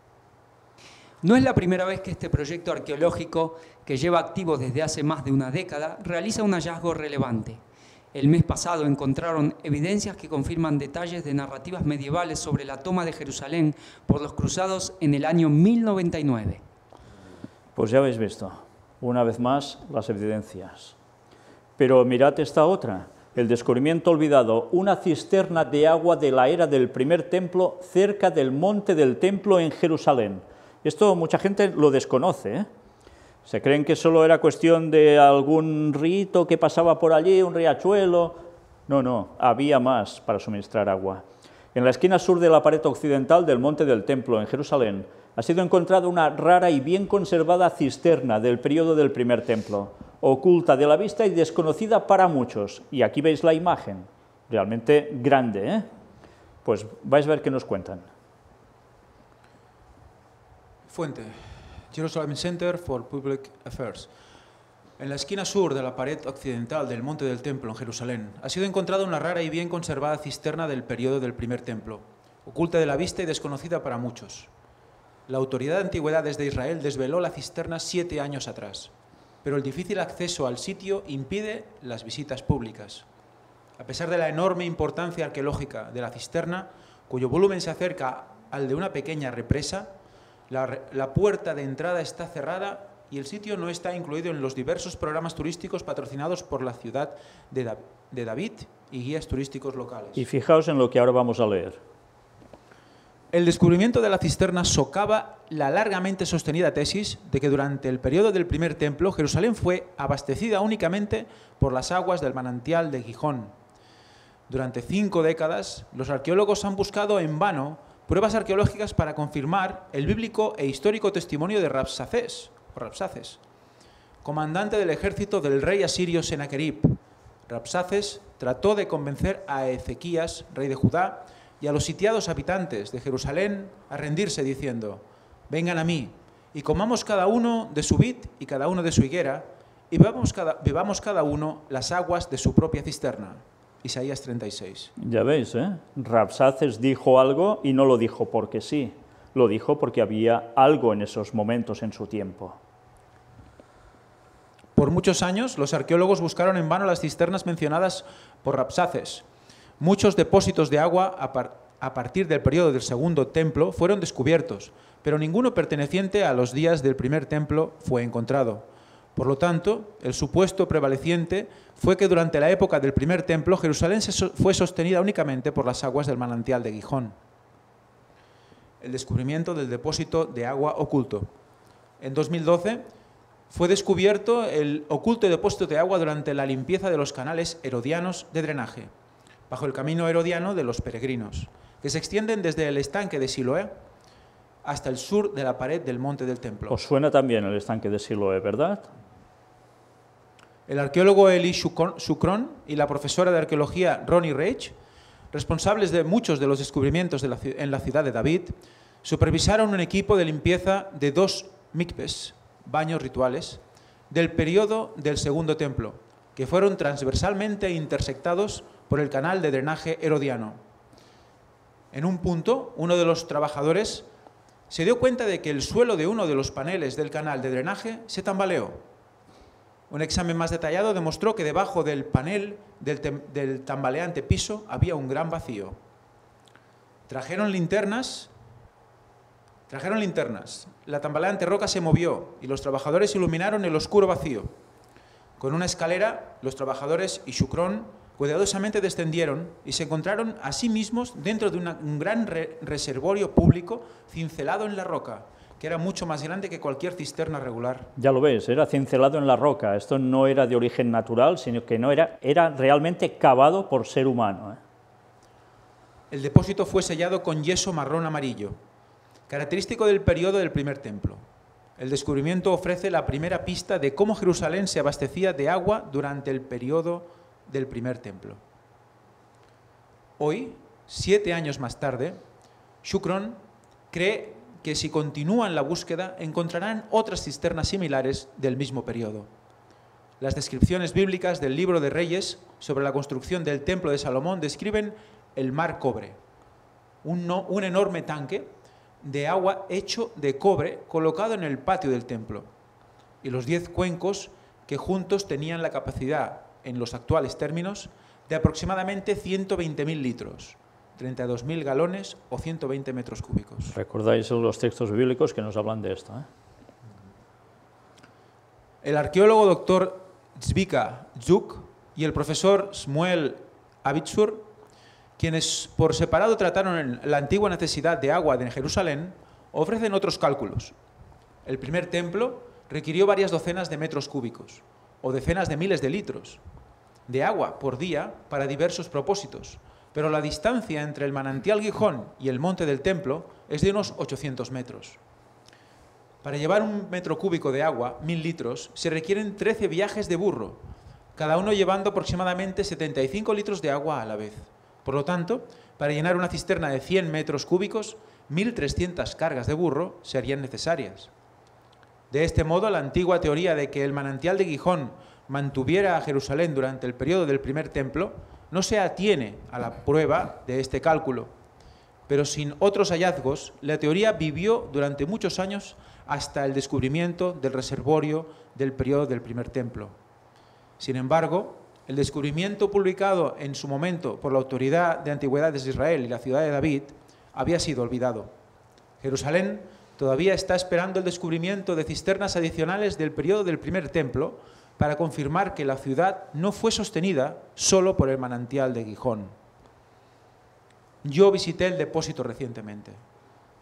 No es la primera vez que este proyecto arqueológico, que lleva activo desde hace más de una década, realiza un hallazgo relevante. El mes pasado encontraron evidencias que confirman detalles de narrativas medievales sobre la toma de Jerusalén por los cruzados en el año mil noventa y nueve.
Pues ya habéis visto, una vez más, las evidencias. Pero mirad esta otra, el descubrimiento olvidado, una cisterna de agua de la era del primer templo cerca del monte del templo en Jerusalén. Esto mucha gente lo desconoce, ¿eh? Se creen que solo era cuestión de algún rito que pasaba por allí, un riachuelo. No, no, había más para suministrar agua. En la esquina sur de la pared occidental del Monte del Templo, en Jerusalén, ha sido encontrada una rara y bien conservada cisterna del periodo del primer templo, oculta de la vista y desconocida para muchos. Y aquí veis la imagen, realmente grande, ¿eh? Pues vais a ver qué nos cuentan.
Fuente. Jerusalem Center for Public Affairs. En la esquina sur de la pared occidental del Monte del Templo en Jerusalén ha sido encontrada una rara y bien conservada cisterna del periodo del primer templo, oculta de la vista y desconocida para muchos. La Autoridad de Antigüedades de Israel desveló la cisterna siete años atrás, pero el difícil acceso al sitio impide las visitas públicas. A pesar de la enorme importancia arqueológica de la cisterna, cuyo volumen se acerca al de una pequeña represa, La, la puerta de entrada está cerrada y el sitio no está incluido en los diversos programas turísticos patrocinados por la ciudad de, da, de David y guías turísticos locales.
Y fijaos en lo que ahora vamos a leer.
El descubrimiento de la cisterna socava la largamente sostenida tesis de que durante el periodo del primer templo Jerusalén fue abastecida únicamente por las aguas del manantial de Gijón. Durante cinco décadas, los arqueólogos han buscado en vano pruebas arqueológicas para confirmar el bíblico e histórico testimonio de Rabsaces, o Rabsaces, comandante del ejército del rey asirio Senaquerib. Rabsaces trató de convencer a Ezequías, rey de Judá, y a los sitiados habitantes de Jerusalén a rendirse diciendo: vengan a mí y comamos cada uno de su vid y cada uno de su higuera y bebamos cada, bebamos cada uno las aguas de su propia cisterna. Isaías treinta y seis.
Ya veis, ¿eh? Rabsaces dijo algo y no lo dijo porque sí, lo dijo porque había algo en esos momentos en su tiempo.
Por muchos años, los arqueólogos buscaron en vano las cisternas mencionadas por Rabsaces. Muchos depósitos de agua a, par a partir del periodo del segundo templo fueron descubiertos, pero ninguno perteneciente a los días del primer templo fue encontrado. Por lo tanto, el supuesto prevaleciente fue que durante la época del primer templo Jerusalén se so fue sostenida únicamente por las aguas del manantial de Gijón. El descubrimiento del depósito de agua oculto. En dos mil doce fue descubierto el oculto depósito de agua durante la limpieza de los canales herodianos de drenaje, bajo el camino herodiano de los peregrinos, que se extienden desde el estanque de Siloé hasta el sur de la pared del monte del templo.
Os suena también el estanque de Siloé, ¿verdad?
El arqueólogo Eli Shukron y la profesora de arqueología Ronnie Reich, responsables de muchos de los descubrimientos de la, en la ciudad de David, supervisaron un equipo de limpieza de dos mikves, baños rituales, del periodo del segundo templo, que fueron transversalmente intersectados por el canal de drenaje herodiano. En un punto, uno de los trabajadores se dio cuenta de que el suelo de uno de los paneles del canal de drenaje se tambaleó. Un examen más detallado demostró que debajo del panel del, del tambaleante piso había un gran vacío. Trajeron linternas, trajeron linternas. La tambaleante roca se movió y los trabajadores iluminaron el oscuro vacío. Con una escalera, los trabajadores y Shukron cuidadosamente descendieron y se encontraron a sí mismos dentro de una, un gran re reservorio público cincelado en la roca, que era mucho más grande que cualquier cisterna regular.
Ya lo ves, era cincelado en la roca. Esto no era de origen natural, sino que no era, era realmente cavado por ser humano, ¿eh?
El depósito fue sellado con yeso marrón amarillo, característico del periodo del primer templo. El descubrimiento ofrece la primera pista de cómo Jerusalén se abastecía de agua durante el periodo del primer templo. Hoy, siete años más tarde, Shukron cree que si continúan la búsqueda encontrarán otras cisternas similares del mismo periodo. Las descripciones bíblicas del libro de Reyes sobre la construcción del templo de Salomón describen el mar cobre, un, no, un enorme tanque de agua hecho de cobre colocado en el patio del templo, y los diez cuencos que juntos tenían la capacidad, en los actuales términos, de aproximadamente ciento veinte mil litros, treinta y dos mil galones o ciento veinte metros cúbicos.
Recordáis los textos bíblicos que nos hablan de esto, ¿eh?
El arqueólogo doctor Zvika Zuk y el profesor Shmuel Abitzur, quienes por separado trataron la antigua necesidad de agua de Jerusalén, ofrecen otros cálculos. El primer templo requirió varias docenas de metros cúbicos, o decenas de miles de litros, de agua por día para diversos propósitos, pero la distancia entre el manantial Gijón y el monte del templo es de unos ochocientos metros. Para llevar un metro cúbico de agua, mil litros, se requieren trece viajes de burro, cada uno llevando aproximadamente setenta y cinco litros de agua a la vez. Por lo tanto, para llenar una cisterna de cien metros cúbicos, mil trescientas cargas de burro serían necesarias. De este modo, la antigua teoría de que el manantial de Gijón mantuviera a Jerusalén durante el periodo del primer templo no se atiene a la prueba de este cálculo, pero sin otros hallazgos, la teoría vivió durante muchos años hasta el descubrimiento del reservorio del periodo del primer templo. Sin embargo, el descubrimiento publicado en su momento por la Autoridad de Antigüedades de Israel y la ciudad de David había sido olvidado. Jerusalén todavía está esperando el descubrimiento de cisternas adicionales del periodo del primer templo para confirmar que la ciudad no fue sostenida solo por el manantial de Gijón. Yo visité el depósito recientemente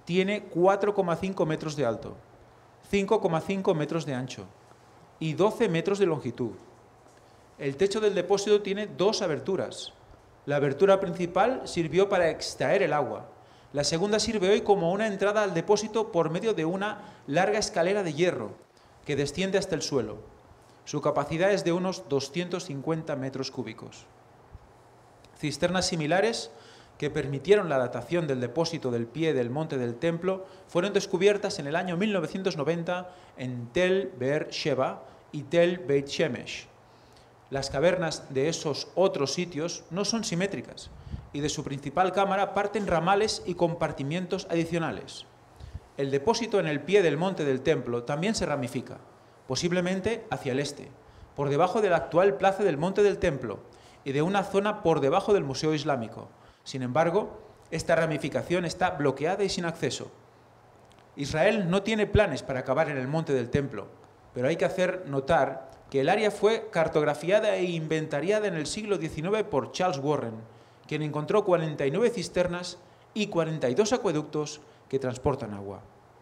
tiene cuatro coma cinco metros de alto, cinco coma cinco metros de ancho y doce metros de longitud. El techo del depósito tiene dos aberturas. La abertura principal sirvió para extraer el agua. La segunda sirve hoy como una entrada al depósito por medio de una larga escalera de hierro que desciende hasta el suelo. Su capacidad es de unos doscientos cincuenta metros cúbicos. Cisternas similares que permitieron la datación del depósito del pie del monte del templo fueron descubiertas en el año mil novecientos noventa en Tel Be'er Sheva y Tel Beit Shemesh. Las cavernas de esos otros sitios no son simétricas y de su principal cámara parten ramales y compartimientos adicionales. El depósito en el pie del monte del templo también se ramifica, posiblemente hacia el este, por debajo de la actual plaza del monte del templo y de una zona por debajo del Museo Islámico. Sin embargo, esta ramificación está bloqueada y sin acceso. Israel no tiene planes para acabar en el monte del templo, pero hay que hacer notar que el área fue cartografiada e inventariada en el siglo diecinueve por Charles Warren, quien encontró cuarenta y nueve cisternas y cuarenta y dos acueductos que transportan agua.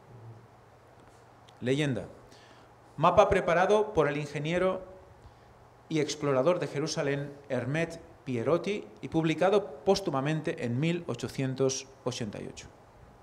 Leyenda. Mapa preparado por el ingeniero y explorador de Jerusalén Hermet Pierotti y publicado póstumamente en mil ochocientos ochenta y ocho.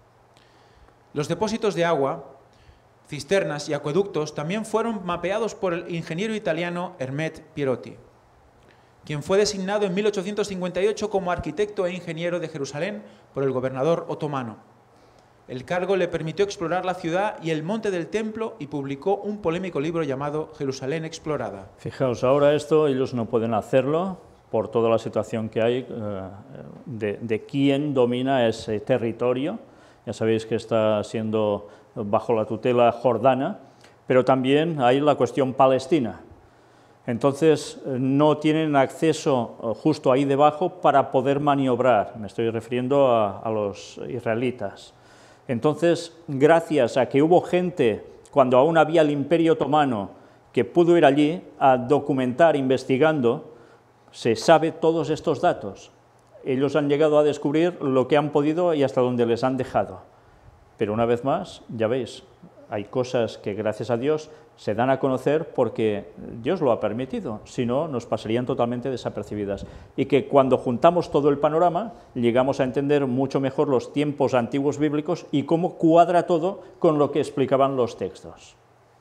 Los depósitos de agua, cisternas y acueductos también fueron mapeados por el ingeniero italiano Hermet Pierotti, quien fue designado en mil ochocientos cincuenta y ocho como arquitecto e ingeniero de Jerusalén por el gobernador otomano. El cargo le permitió explorar la ciudad y el monte del templo y publicó un polémico libro llamado Jerusalén explorada.
Fijaos, ahora esto ellos no pueden hacerlo por toda la situación que hay eh, de, de quién domina ese territorio. Ya sabéis que está siendo bajo la tutela jordana, pero también hay la cuestión palestina. Entonces, no tienen acceso justo ahí debajo para poder maniobrar. Me estoy refiriendo a, a los israelitas. Entonces, gracias a que hubo gente, cuando aún había el Imperio Otomano, que pudo ir allí a documentar, investigando, se sabe todos estos datos. Ellos han llegado a descubrir lo que han podido y hasta donde les han dejado. Pero una vez más, ya veis, hay cosas que gracias a Dios se dan a conocer porque Dios lo ha permitido, si no nos pasarían totalmente desapercibidas. Y que cuando juntamos todo el panorama, llegamos a entender mucho mejor los tiempos antiguos bíblicos y cómo cuadra todo con lo que explicaban los textos.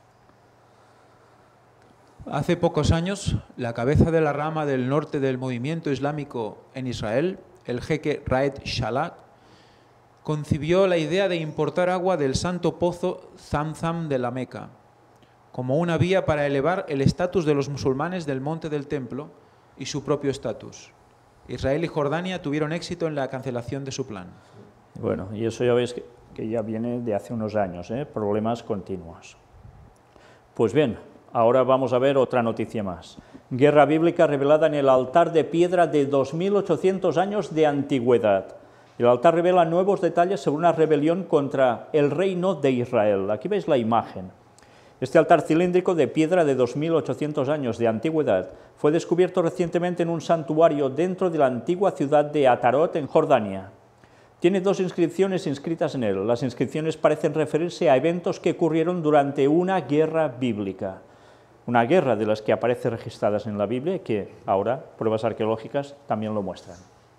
Hace pocos años, la cabeza de la rama del norte del movimiento islámico en Israel, el jeque Raed Shalak, concibió la idea de importar agua del santo pozo Zamzam de la Meca, como una vía para elevar el estatus de los musulmanes del monte del templo y su propio estatus. Israel y Jordania tuvieron éxito en la cancelación de su plan.
Bueno, y eso ya veis que, que ya viene de hace unos años, ¿eh? Problemas continuos. Pues bien, ahora vamos a ver otra noticia más. Guerra bíblica revelada en el altar de piedra de dos mil ochocientos años de antigüedad. El altar revela nuevos detalles sobre una rebelión contra el reino de Israel. Aquí veis la imagen. Este altar cilíndrico de piedra de dos mil ochocientos años de antigüedad fue descubierto recientemente en un santuario dentro de la antigua ciudad de Atarot, en Jordania. Tiene dos inscripciones inscritas en él. Las inscripciones parecen referirse a eventos que ocurrieron durante una guerra bíblica. Una guerra de las que aparece registradas en la Biblia y que ahora pruebas arqueológicas también lo muestran.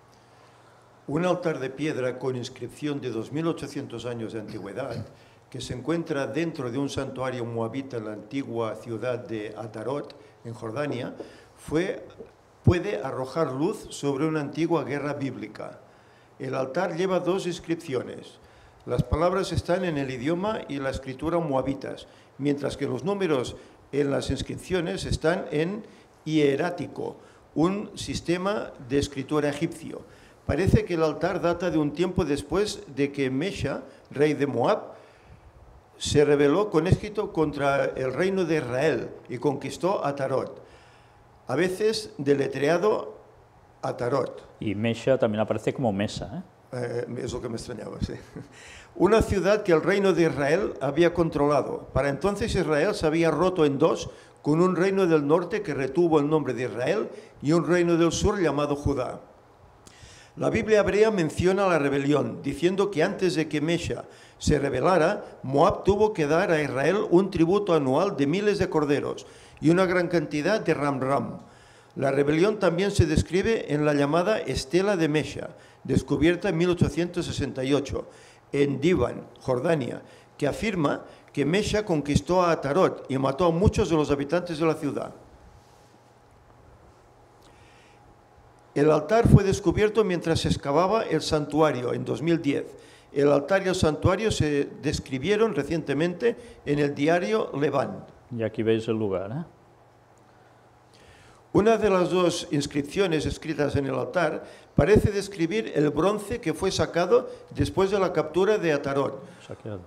Un altar de piedra con inscripción de dos mil ochocientos años de antigüedad que se encuentra dentro de un santuario moabita en la antigua ciudad de Atarot, en Jordania, fue, puede arrojar luz sobre una antigua guerra bíblica. El altar lleva dos inscripciones. Las palabras están en el idioma y la escritura moabitas, mientras que los números en las inscripciones están en hierático, un sistema de escritura egipcio. Parece que el altar data de un tiempo después de que Mesha, rey de Moab, se rebeló con éxito contra el reino de Israel y conquistó Atarot, a veces deletreado Atarot.
Y Mesha también aparece como mesa, ¿eh?
Eh, es lo que me extrañaba, sí. Una ciudad que el reino de Israel había controlado. Para entonces Israel se había roto en dos, con un reino del norte que retuvo el nombre de Israel y un reino del sur llamado Judá. La Biblia hebrea menciona la rebelión, diciendo que antes de que Mesha se rebelara, Moab tuvo que dar a Israel un tributo anual de miles de corderos y una gran cantidad de ram-ram. La rebelión también se describe en la llamada Estela de Mesha, descubierta en mil ochocientos sesenta y ocho, en Divan, Jordania, que afirma que Mesha conquistó a Atarot y mató a muchos de los habitantes de la ciudad. El altar fue descubierto mientras se excavaba el santuario en dos mil diez. El altar y el santuario se describieron recientemente en el diario Levant.
Y aquí veis el lugar, ¿eh?
Una de las dos inscripciones escritas en el altar parece describir el bronce que fue sacado después de la captura de Atarot.
Saqueado.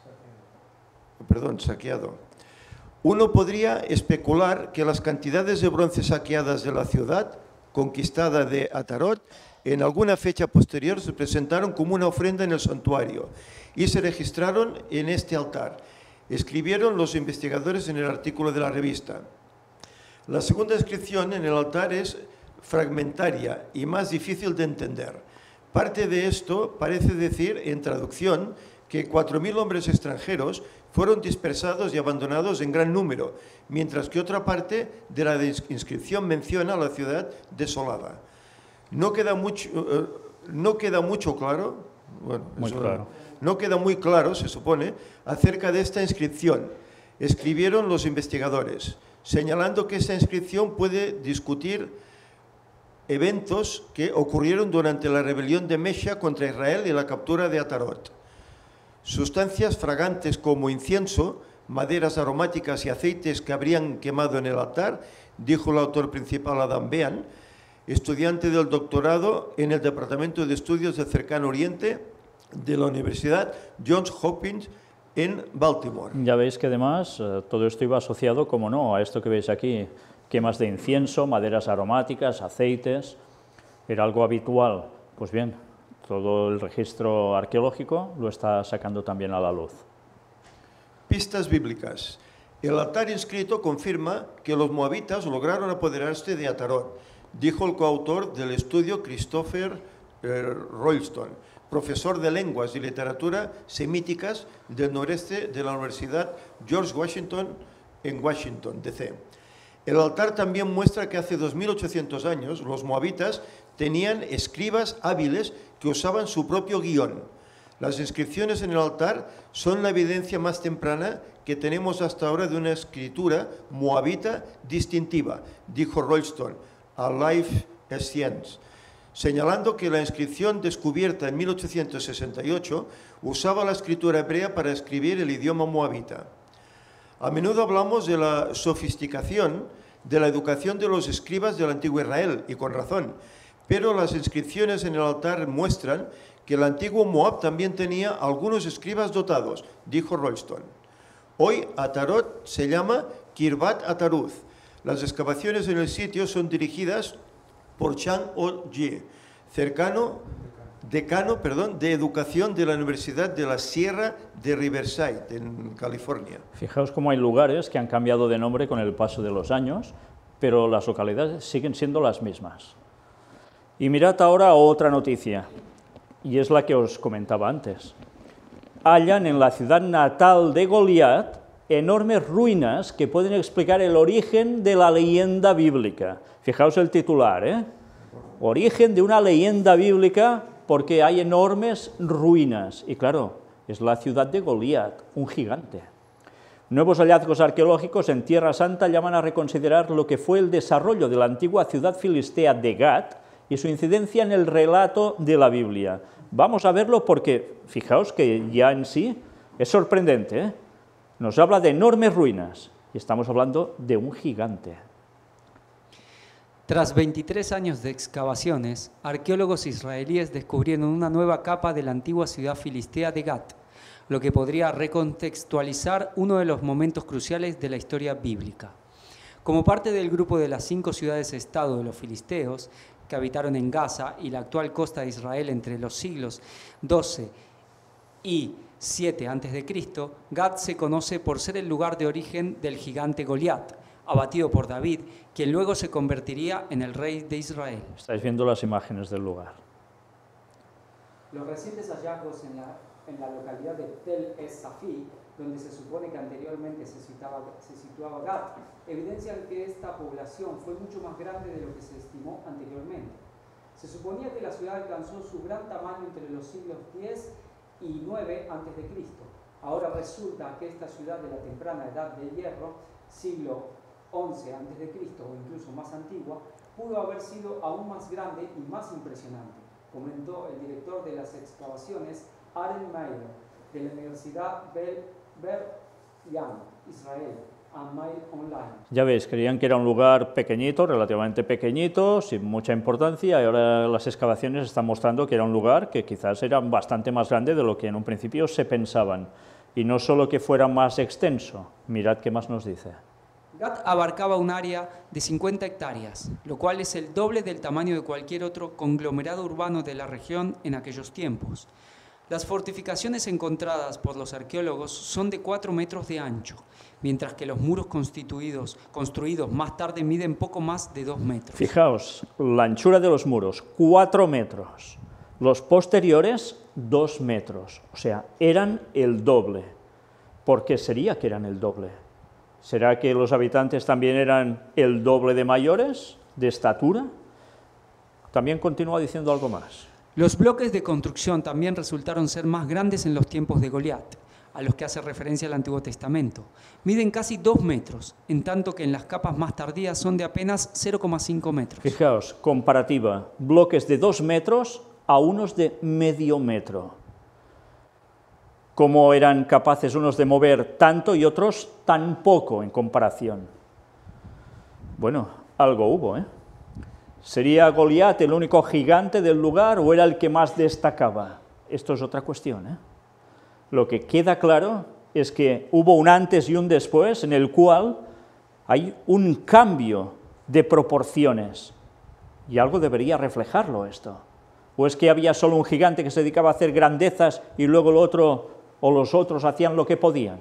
Perdón, saqueado. Uno podría especular que las cantidades de bronce saqueadas de la ciudad conquistada de Atarot en alguna fecha posterior se presentaron como una ofrenda en el santuario y se registraron en este altar, escribieron los investigadores en el artículo de la revista. La segunda inscripción en el altar es fragmentaria y más difícil de entender. Parte de esto parece decir, en traducción, que cuatro mil hombres extranjeros fueron dispersados y abandonados en gran número, mientras que otra parte de la inscripción menciona la ciudad desolada. No queda mucho, uh, no queda mucho claro, bueno,
muy
eso,
claro.
no queda muy claro, se supone, acerca de esta inscripción. Escribieron los investigadores, señalando que esta inscripción puede discutir eventos que ocurrieron durante la rebelión de Mesha contra Israel y la captura de Atarot. Sustancias fragantes como incienso, maderas aromáticas y aceites que habrían quemado en el altar, dijo el autor principal Adam Bean, estudiante del doctorado en el Departamento de Estudios del Cercano Oriente de la Universidad Johns Hopkins en Baltimore.
Ya veis que además eh, todo esto iba asociado, como no, a esto que veis aquí, quemas de incienso, maderas aromáticas, aceites, era algo habitual. Pues bien, todo el registro arqueológico lo está sacando también a la luz.
Pistas bíblicas. El altar inscrito confirma que los moabitas lograron apoderarse de Atarot, dijo el coautor del estudio Christopher eh, Roylston, profesor de lenguas y literatura semíticas del noreste de la Universidad George Washington en Washington, D C El altar también muestra que hace dos mil ochocientos años los moabitas tenían escribas hábiles que usaban su propio guión. Las inscripciones en el altar son la evidencia más temprana que tenemos hasta ahora de una escritura moabita distintiva, dijo Royston a Life Science, señalando que la inscripción descubierta en mil ochocientos sesenta y ocho usaba la escritura hebrea para escribir el idioma moabita. A menudo hablamos de la sofisticación de la educación de los escribas del antiguo Israel, y con razón, pero las inscripciones en el altar muestran que el antiguo Moab también tenía algunos escribas dotados, dijo Royston. Hoy Atarot se llama Kirbat Ataruz. Las excavaciones en el sitio son dirigidas por Chang O-Jie, cercano, decano perdón, de educación de la Universidad de la Sierra de Riverside, en California.
Fijaos cómo hay lugares que han cambiado de nombre con el paso de los años, pero las localidades siguen siendo las mismas. Y mirad ahora otra noticia, y es la que os comentaba antes. Hallan en la ciudad natal de Goliat enormes ruinas que pueden explicar el origen de la leyenda bíblica. Fijaos el titular, ¿eh? Origen de una leyenda bíblica, porque hay enormes ruinas. Y claro, es la ciudad de Goliat, un gigante. Nuevos hallazgos arqueológicos en Tierra Santa llaman a reconsiderar lo que fue el desarrollo de la antigua ciudad filistea de Gat y su incidencia en el relato de la Biblia. Vamos a verlo porque, fijaos que ya en sí es sorprendente, ¿eh? Nos habla de enormes ruinas y estamos hablando de un gigante.
Tras veintitrés años de excavaciones, arqueólogos israelíes descubrieron una nueva capa de la antigua ciudad filistea de Gat, lo que podría recontextualizar uno de los momentos cruciales de la historia bíblica. Como parte del grupo de las cinco ciudades-estado de los filisteos, que habitaron en Gaza y la actual costa de Israel entre los siglos doce y siete antes de Cristo, Gat se conoce por ser el lugar de origen del gigante Goliat, abatido por David, quien luego se convertiría en el rey de Israel.
Estáis viendo las imágenes del lugar.
Los recientes hallazgos en la, en la localidad de Tel Es-Safi, donde se supone que anteriormente se, citaba, se situaba Gat, evidencian que esta población fue mucho más grande de lo que se estimó anteriormente. Se suponía que la ciudad alcanzó su gran tamaño entre los siglos diez y nueve antes de Cristo. Ahora resulta que esta ciudad de la temprana edad de hierro, siglo once antes de Cristo o incluso más antigua, pudo haber sido aún más grande y más impresionante, comentó el director de las excavaciones Aaron Meyer de la Universidad Ber Ilan, Israel, a Mail Online.
Ya veis, creían que era un lugar pequeñito, relativamente pequeñito, sin mucha importancia, y ahora las excavaciones están mostrando que era un lugar que quizás era bastante más grande de lo que en un principio se pensaban. Y no solo que fuera más extenso, mirad qué más nos dice.
Gat abarcaba un área de cincuenta hectáreas, lo cual es el doble del tamaño de cualquier otro conglomerado urbano de la región en aquellos tiempos. Las fortificaciones encontradas por los arqueólogos son de cuatro metros de ancho, mientras que los muros constituidos, construidos más tarde miden poco más de dos metros.
Fijaos, la anchura de los muros, cuatro metros. Los posteriores, dos metros. O sea, eran el doble. ¿Por qué sería que eran el doble? ¿Será que los habitantes también eran el doble de mayores, de estatura? También continúa diciendo algo más.
Los bloques de construcción también resultaron ser más grandes en los tiempos de Goliat, a los que hace referencia el Antiguo Testamento. Miden casi dos metros, en tanto que en las capas más tardías son de apenas cero coma cinco metros.
Fijaos, comparativa, bloques de dos metros a unos de medio metro. ¿Cómo eran capaces unos de mover tanto y otros tan poco en comparación? Bueno, algo hubo, ¿eh? ¿Sería Goliat el único gigante del lugar o era el que más destacaba? Esto es otra cuestión, ¿eh? Lo que queda claro es que hubo un antes y un después en el cual hay un cambio de proporciones y algo debería reflejarlo esto. ¿O es que había solo un gigante que se dedicaba a hacer grandezas y luego el otro o los otros hacían lo que podían?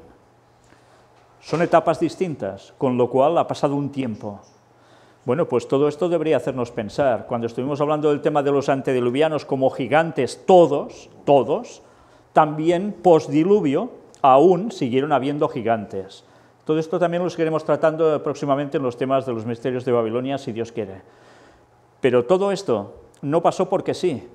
Son etapas distintas, con lo cual ha pasado un tiempo. Bueno, pues todo esto debería hacernos pensar. Cuando estuvimos hablando del tema de los antediluvianos como gigantes, todos, todos, también postdiluvio aún siguieron habiendo gigantes. Todo esto también lo seguiremos tratando próximamente en los temas de los misterios de Babilonia, si Dios quiere. Pero todo esto no pasó porque sí.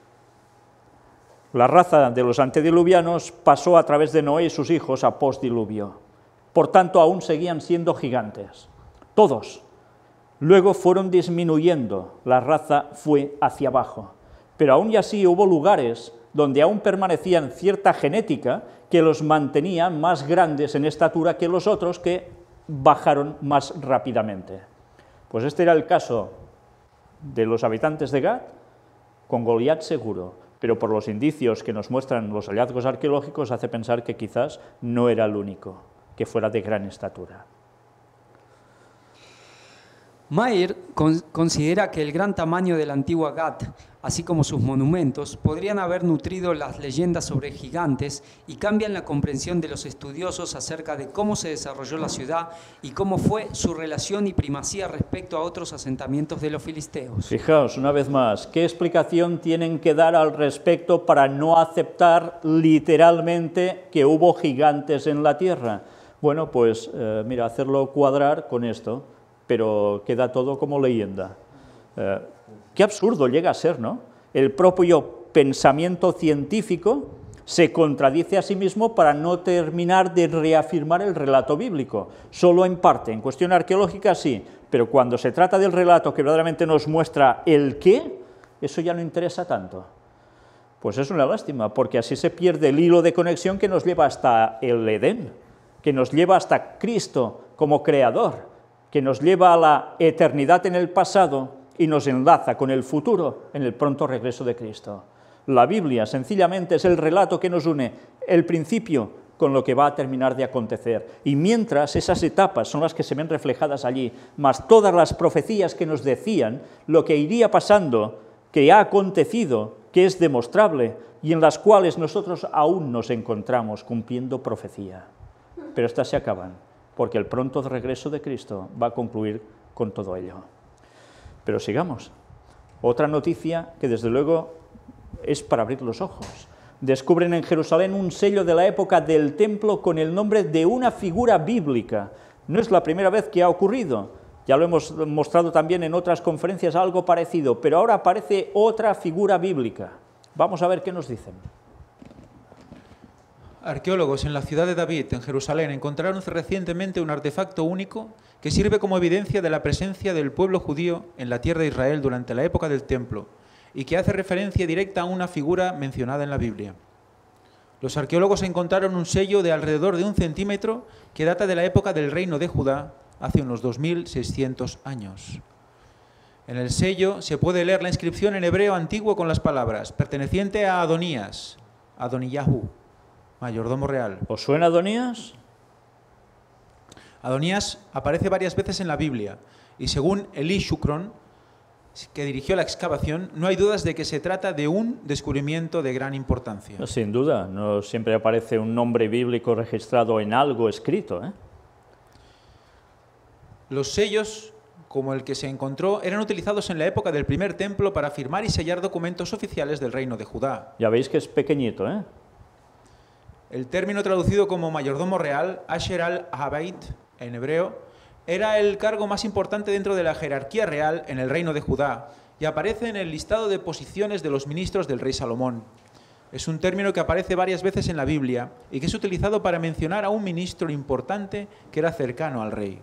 La raza de los antediluvianos pasó a través de Noé y sus hijos a postdiluvio. Por tanto, aún seguían siendo gigantes. Todos. Luego fueron disminuyendo, la raza fue hacia abajo. Pero aún y así hubo lugares donde aún permanecían cierta genética que los mantenía más grandes en estatura que los otros que bajaron más rápidamente. Pues este era el caso de los habitantes de Gat, con Goliat seguro, pero por los indicios que nos muestran los hallazgos arqueológicos hace pensar que quizás no era el único que fuera de gran estatura.
Meyer con, considera que el gran tamaño de la antigua Gat, así como sus monumentos, podrían haber nutrido las leyendas sobre gigantes y cambian la comprensión de los estudiosos acerca de cómo se desarrolló la ciudad y cómo fue su relación y primacía respecto a otros asentamientos de los filisteos.
Fijaos, una vez más, ¿qué explicación tienen que dar al respecto para no aceptar literalmente que hubo gigantes en la tierra? Bueno, pues eh, mira, hacerlo cuadrar con esto, pero queda todo como leyenda. Eh, qué absurdo llega a ser, ¿no? El propio pensamiento científico se contradice a sí mismo para no terminar de reafirmar el relato bíblico, solo en parte. En cuestión arqueológica sí, pero cuando se trata del relato que verdaderamente nos muestra el qué, eso ya no interesa tanto. Pues es una lástima, porque así se pierde el hilo de conexión que nos lleva hasta el Edén, que nos lleva hasta Cristo como creador, que nos lleva a la eternidad en el pasado y nos enlaza con el futuro en el pronto regreso de Cristo. La Biblia sencillamente es el relato que nos une el principio con lo que va a terminar de acontecer. Y mientras esas etapas son las que se ven reflejadas allí, más todas las profecías que nos decían lo que iría pasando, que ha acontecido, que es demostrable y en las cuales nosotros aún nos encontramos cumpliendo profecía. Pero estas se acaban, porque el pronto regreso de Cristo va a concluir con todo ello. Pero sigamos. Otra noticia que desde luego es para abrir los ojos. Descubren en Jerusalén un sello de la época del templo con el nombre de una figura bíblica. No es la primera vez que ha ocurrido, ya lo hemos mostrado también en otras conferencias algo parecido, pero ahora aparece otra figura bíblica. Vamos a ver qué nos dicen.
Arqueólogos en la ciudad de David, en Jerusalén, encontraron recientemente un artefacto único que sirve como evidencia de la presencia del pueblo judío en la tierra de Israel durante la época del templo y que hace referencia directa a una figura mencionada en la Biblia. Los arqueólogos encontraron un sello de alrededor de un centímetro que data de la época del reino de Judá, hace unos dos mil seiscientos años. En el sello se puede leer la inscripción en hebreo antiguo con las palabras perteneciente a Adonías, Adoniyahu, mayordomo real.
¿Os suena Adonías?
Adonías aparece varias veces en la Biblia y según Eli Shukron, que dirigió la excavación, no hay dudas de que se trata de un descubrimiento de gran importancia.
Sin duda, no siempre aparece un nombre bíblico registrado en algo escrito, ¿eh?
Los sellos, como el que se encontró, eran utilizados en la época del primer templo para firmar y sellar documentos oficiales del reino de Judá.
Ya veis que es pequeñito, ¿eh?
El término traducido como mayordomo real, Asher al-Habayit, en hebreo, era el cargo más importante dentro de la jerarquía real en el reino de Judá y aparece en el listado de posiciones de los ministros del rey Salomón. Es un término que aparece varias veces en la Biblia y que es utilizado para mencionar a un ministro importante que era cercano al rey.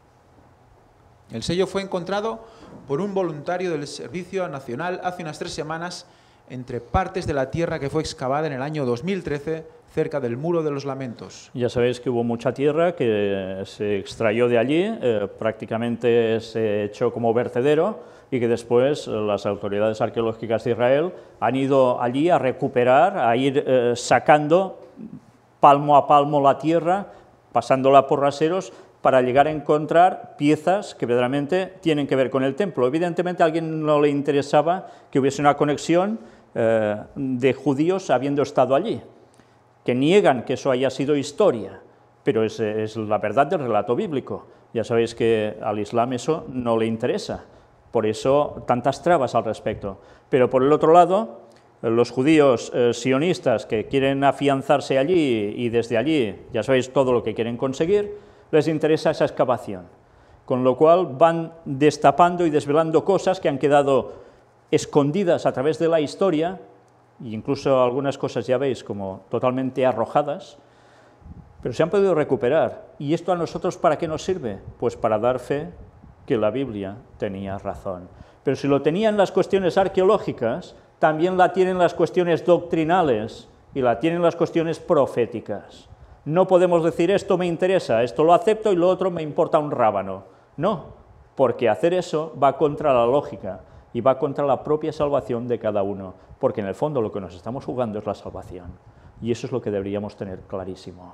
El sello fue encontrado por un voluntario del Servicio Nacional hace unas tres semanas entre partes de la tierra que fue excavada en el año dos mil trece cerca del Muro de los Lamentos.
Ya sabéis que hubo mucha tierra que se extrayó de allí, eh, prácticamente se echó como vertedero y que después las autoridades arqueológicas de Israel han ido allí a recuperar, a ir eh, sacando palmo a palmo la tierra, pasándola por raseros, para llegar a encontrar piezas que verdaderamente tienen que ver con el templo. Evidentemente a alguien no le interesaba que hubiese una conexión eh, de judíos habiendo estado allí, que niegan que eso haya sido historia, pero es, es la verdad del relato bíblico. Ya sabéis que al Islam eso no le interesa, por eso tantas trabas al respecto. Pero por el otro lado, los judíos eh, sionistas que quieren afianzarse allí y desde allí, ya sabéis todo lo que quieren conseguir, les interesa esa excavación, con lo cual van destapando y desvelando cosas que han quedado escondidas a través de la historia, e incluso algunas cosas ya veis como totalmente arrojadas, pero se han podido recuperar. ¿Y esto a nosotros para qué nos sirve? Pues para dar fe que la Biblia tenía razón. Pero si lo tenían las cuestiones arqueológicas, también la tienen las cuestiones doctrinales y la tienen las cuestiones proféticas. No podemos decir esto me interesa, esto lo acepto y lo otro me importa un rábano. No, porque hacer eso va contra la lógica y va contra la propia salvación de cada uno, porque en el fondo lo que nos estamos jugando es la salvación, y eso es lo que deberíamos tener clarísimo.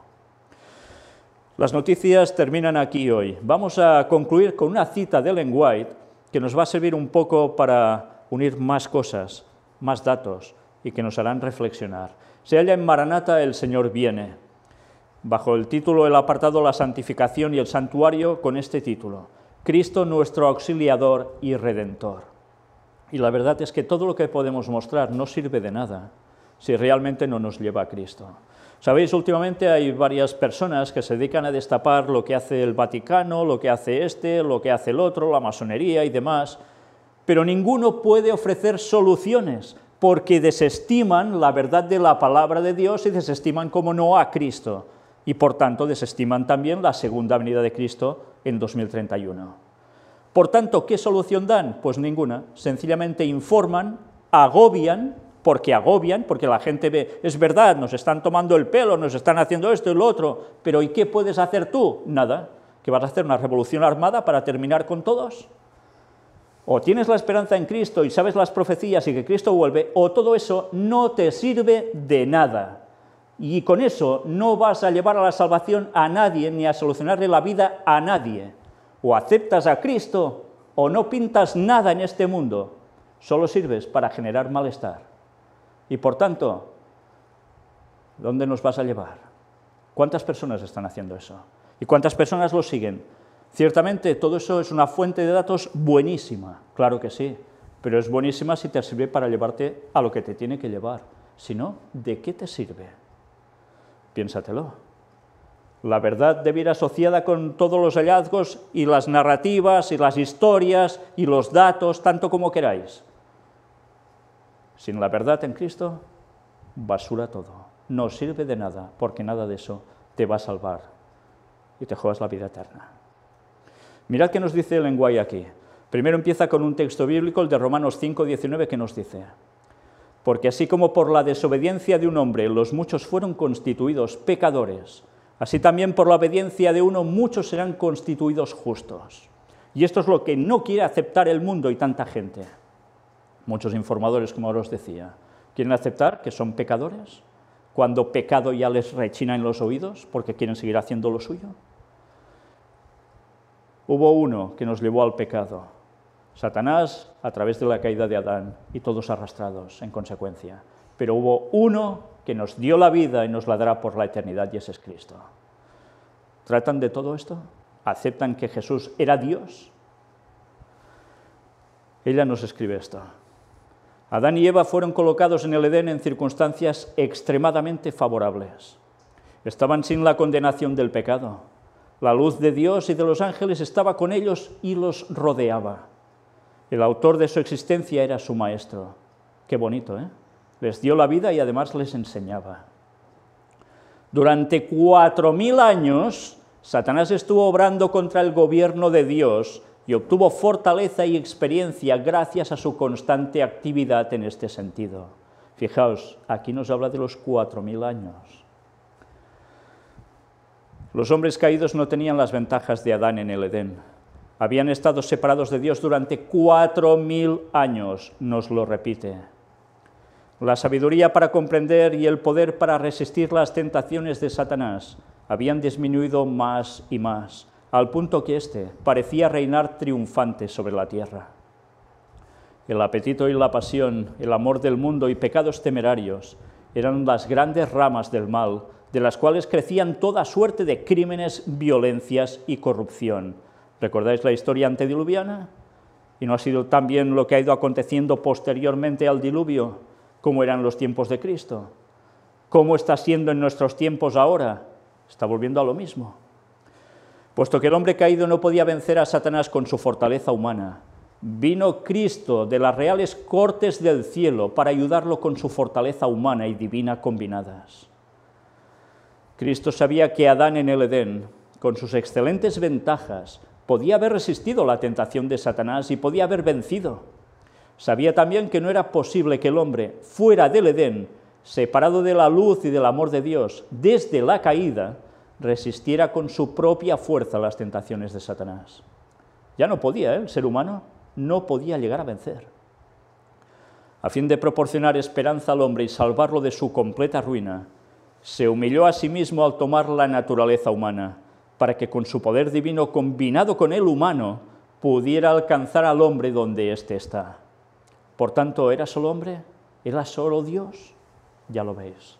Las noticias terminan aquí hoy. Vamos a concluir con una cita de Ellen White que nos va a servir un poco para unir más cosas, más datos, y que nos harán reflexionar. Se halla en Maranata, el Señor viene, bajo el título, el apartado La santificación y el santuario, con este título: Cristo nuestro auxiliador y redentor. Y la verdad es que todo lo que podemos mostrar no sirve de nada si realmente no nos lleva a Cristo. Sabéis, últimamente hay varias personas que se dedican a destapar lo que hace el Vaticano, lo que hace este, lo que hace el otro, la masonería y demás, pero ninguno puede ofrecer soluciones porque desestiman la verdad de la palabra de Dios y desestiman, como no, a Cristo, y por tanto desestiman también la segunda venida de Cristo en dos mil treinta y uno. Por tanto, ¿qué solución dan? Pues ninguna. Sencillamente informan, agobian, porque agobian, porque la gente ve, es verdad, nos están tomando el pelo, nos están haciendo esto y lo otro, pero ¿y qué puedes hacer tú? Nada. ¿Que vas a hacer una revolución armada para terminar con todos? O tienes la esperanza en Cristo y sabes las profecías y que Cristo vuelve, o todo eso no te sirve de nada. Y con eso no vas a llevar a la salvación a nadie, ni a solucionarle la vida a nadie. O aceptas a Cristo, o no pintas nada en este mundo. Solo sirves para generar malestar. Y por tanto, ¿dónde nos vas a llevar? ¿Cuántas personas están haciendo eso? ¿Y cuántas personas lo siguen? Ciertamente todo eso es una fuente de datos buenísima, claro que sí, pero es buenísima si te sirve para llevarte a lo que te tiene que llevar. Si no, ¿de qué te sirve? Piénsatelo. La verdad debe ir asociada con todos los hallazgos y las narrativas y las historias y los datos, tanto como queráis. Sin la verdad en Cristo, basura todo. No sirve de nada, porque nada de eso te va a salvar y te juegas la vida eterna. Mirad qué nos dice el lenguaje aquí. Primero empieza con un texto bíblico, el de Romanos cinco, diecinueve, que nos dice: porque así como por la desobediencia de un hombre los muchos fueron constituidos pecadores, así también por la obediencia de uno muchos serán constituidos justos. Y esto es lo que no quiere aceptar el mundo y tanta gente. Muchos informadores, como ahora os decía, quieren aceptar que son pecadores, cuando pecado ya les rechina en los oídos, porque quieren seguir haciendo lo suyo. Hubo uno que nos llevó al pecado, Satanás, a través de la caída de Adán, y todos arrastrados en consecuencia. Pero hubo uno que nos dio la vida y nos la dará por la eternidad, y ese es Cristo. ¿Tratan de todo esto? ¿Aceptan que Jesús era Dios? Ella nos escribe esto: Adán y Eva fueron colocados en el Edén en circunstancias extremadamente favorables. Estaban sin la condenación del pecado. La luz de Dios y de los ángeles estaba con ellos y los rodeaba. El autor de su existencia era su maestro. Qué bonito, ¿eh? Les dio la vida y además les enseñaba. Durante cuatro mil años, Satanás estuvo obrando contra el gobierno de Dios y obtuvo fortaleza y experiencia gracias a su constante actividad en este sentido. Fijaos, aquí nos habla de los cuatro mil años. Los hombres caídos no tenían las ventajas de Adán en el Edén. Habían estado separados de Dios durante cuatro mil años, nos lo repite. La sabiduría para comprender y el poder para resistir las tentaciones de Satanás habían disminuido más y más, al punto que éste parecía reinar triunfante sobre la tierra. El apetito y la pasión, el amor del mundo y pecados temerarios eran las grandes ramas del mal, de las cuales crecían toda suerte de crímenes, violencias y corrupción. ¿Recordáis la historia antediluviana? ¿Y no ha sido también lo que ha ido aconteciendo posteriormente al diluvio? ¿Cómo eran los tiempos de Cristo? ¿Cómo está siendo en nuestros tiempos ahora? Está volviendo a lo mismo. Puesto que el hombre caído no podía vencer a Satanás con su fortaleza humana, vino Cristo de las reales cortes del cielo para ayudarlo con su fortaleza humana y divina combinadas. Cristo sabía que Adán en el Edén, con sus excelentes ventajas, podía haber resistido la tentación de Satanás y podía haber vencido. Sabía también que no era posible que el hombre, fuera del Edén, separado de la luz y del amor de Dios, desde la caída, resistiera con su propia fuerza las tentaciones de Satanás. Ya no podía, ¿eh? El ser humano no podía llegar a vencer. A fin de proporcionar esperanza al hombre y salvarlo de su completa ruina, se humilló a sí mismo al tomar la naturaleza humana, para que con su poder divino combinado con el humano, pudiera alcanzar al hombre donde éste está. Por tanto, ¿era solo hombre? ¿Era solo Dios? Ya lo veis.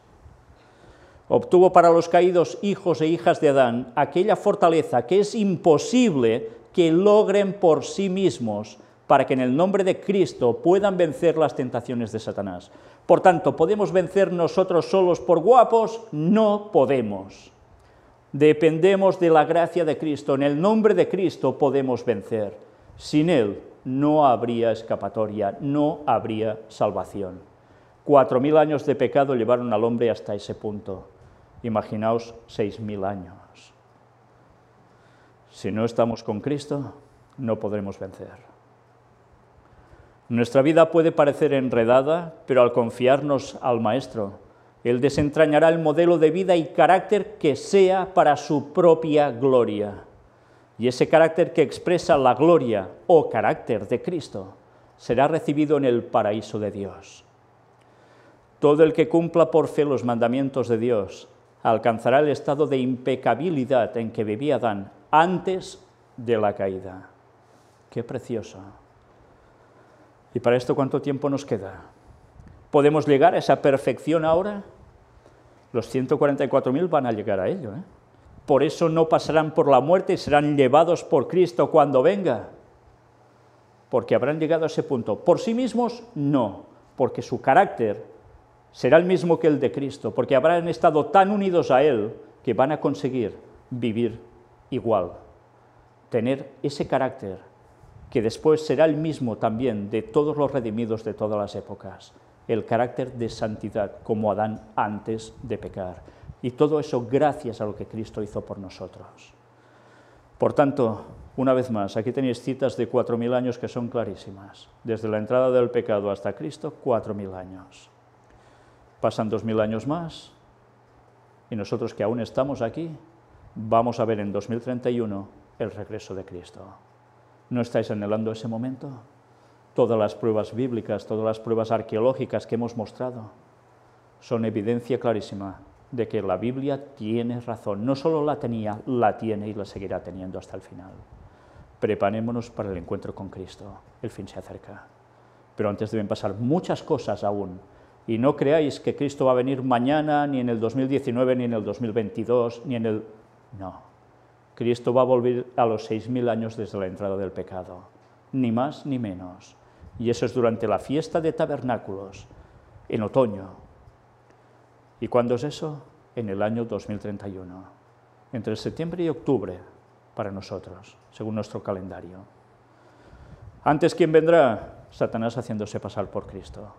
Obtuvo para los caídos hijos e hijas de Adán aquella fortaleza que es imposible que logren por sí mismos, para que en el nombre de Cristo puedan vencer las tentaciones de Satanás. Por tanto, ¿podemos vencer nosotros solos por guapos? No podemos. Dependemos de la gracia de Cristo. En el nombre de Cristo podemos vencer. Sin Él no habría escapatoria, no habría salvación. Cuatro mil años de pecado llevaron al hombre hasta ese punto. Imaginaos seis mil años. Si no estamos con Cristo, no podremos vencer. Nuestra vida puede parecer enredada, pero al confiarnos al Maestro, Él desentrañará el modelo de vida y carácter que sea para su propia gloria. Y ese carácter que expresa la gloria o carácter de Cristo será recibido en el paraíso de Dios. Todo el que cumpla por fe los mandamientos de Dios alcanzará el estado de impecabilidad en que vivía Adán antes de la caída. ¡Qué precioso! ¿Y para esto cuánto tiempo nos queda? ¿Podemos llegar a esa perfección ahora? Los ciento cuarenta y cuatro mil van a llegar a ello, ¿eh? Por eso no pasarán por la muerte y serán llevados por Cristo cuando venga. porque habrán llegado a ese punto. Por sí mismos, no, porque su carácter será el mismo que el de Cristo, porque habrán estado tan unidos a Él que van a conseguir vivir igual, tener ese carácter que después será el mismo también de todos los redimidos de todas las épocas, el carácter de santidad, como Adán antes de pecar. Y todo eso gracias a lo que Cristo hizo por nosotros. Por tanto, una vez más, aquí tenéis citas de cuatro mil años que son clarísimas. Desde la entrada del pecado hasta Cristo, cuatro mil años. Pasan dos mil años más, y nosotros que aún estamos aquí, vamos a ver en dos mil treinta y uno el regreso de Cristo. ¿No estáis anhelando ese momento? Todas las pruebas bíblicas, todas las pruebas arqueológicas que hemos mostrado son evidencia clarísima de que la Biblia tiene razón. No solo la tenía, la tiene y la seguirá teniendo hasta el final. Preparémonos para el encuentro con Cristo. El fin se acerca. Pero antes deben pasar muchas cosas aún. Y no creáis que Cristo va a venir mañana, ni en el dos mil diecinueve, ni en el dos mil veintidós, ni en el... No. Cristo va a volver a los seis mil años desde la entrada del pecado. Ni más ni menos. Y eso es durante la fiesta de tabernáculos, en otoño. ¿Y cuándo es eso? En el año dos mil treinta y uno. Entre septiembre y octubre, para nosotros, según nuestro calendario. ¿Antes quién vendrá? Satanás haciéndose pasar por Cristo.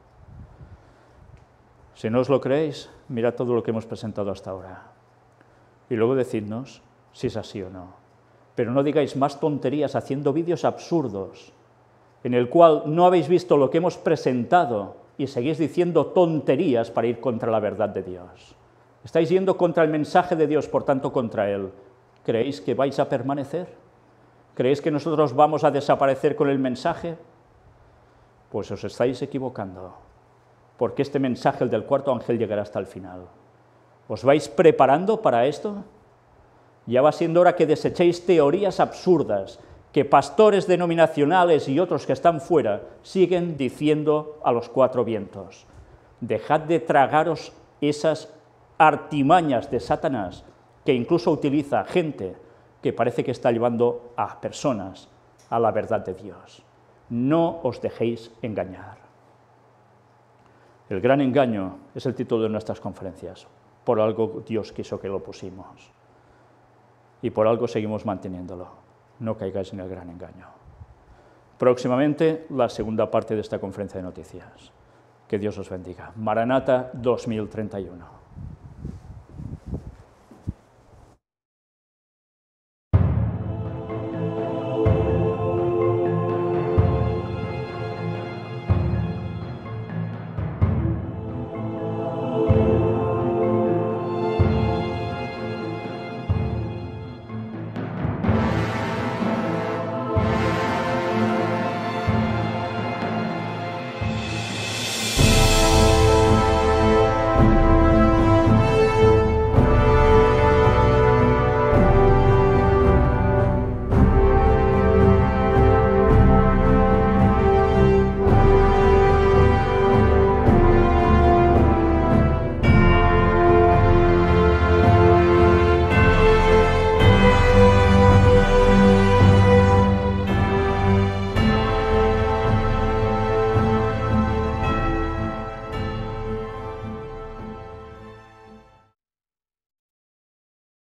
Si no os lo creéis, mirad todo lo que hemos presentado hasta ahora. Y luego decidnos si es así o no. Pero no digáis más tonterías haciendo vídeos absurdos, en el cual no habéis visto lo que hemos presentado y seguís diciendo tonterías para ir contra la verdad de Dios. Estáis yendo contra el mensaje de Dios, por tanto contra Él. ¿Creéis que vais a permanecer? ¿Creéis que nosotros vamos a desaparecer con el mensaje? Pues os estáis equivocando, porque este mensaje, el del cuarto ángel, llegará hasta el final. ¿Os vais preparando para esto? Ya va siendo hora que desechéis teorías absurdas que pastores denominacionales y otros que están fuera siguen diciendo a los cuatro vientos. Dejad de tragaros esas artimañas de Satanás, que incluso utiliza gente que parece que está llevando a personas a la verdad de Dios. No os dejéis engañar. El gran engaño es el título de nuestras conferencias. Por algo Dios quiso que lo pusimos. Y por algo seguimos manteniéndolo. No caigáis en el gran engaño. Próximamente, la segunda parte de esta conferencia de noticias. Que Dios os bendiga. Maranata dos mil treinta y uno.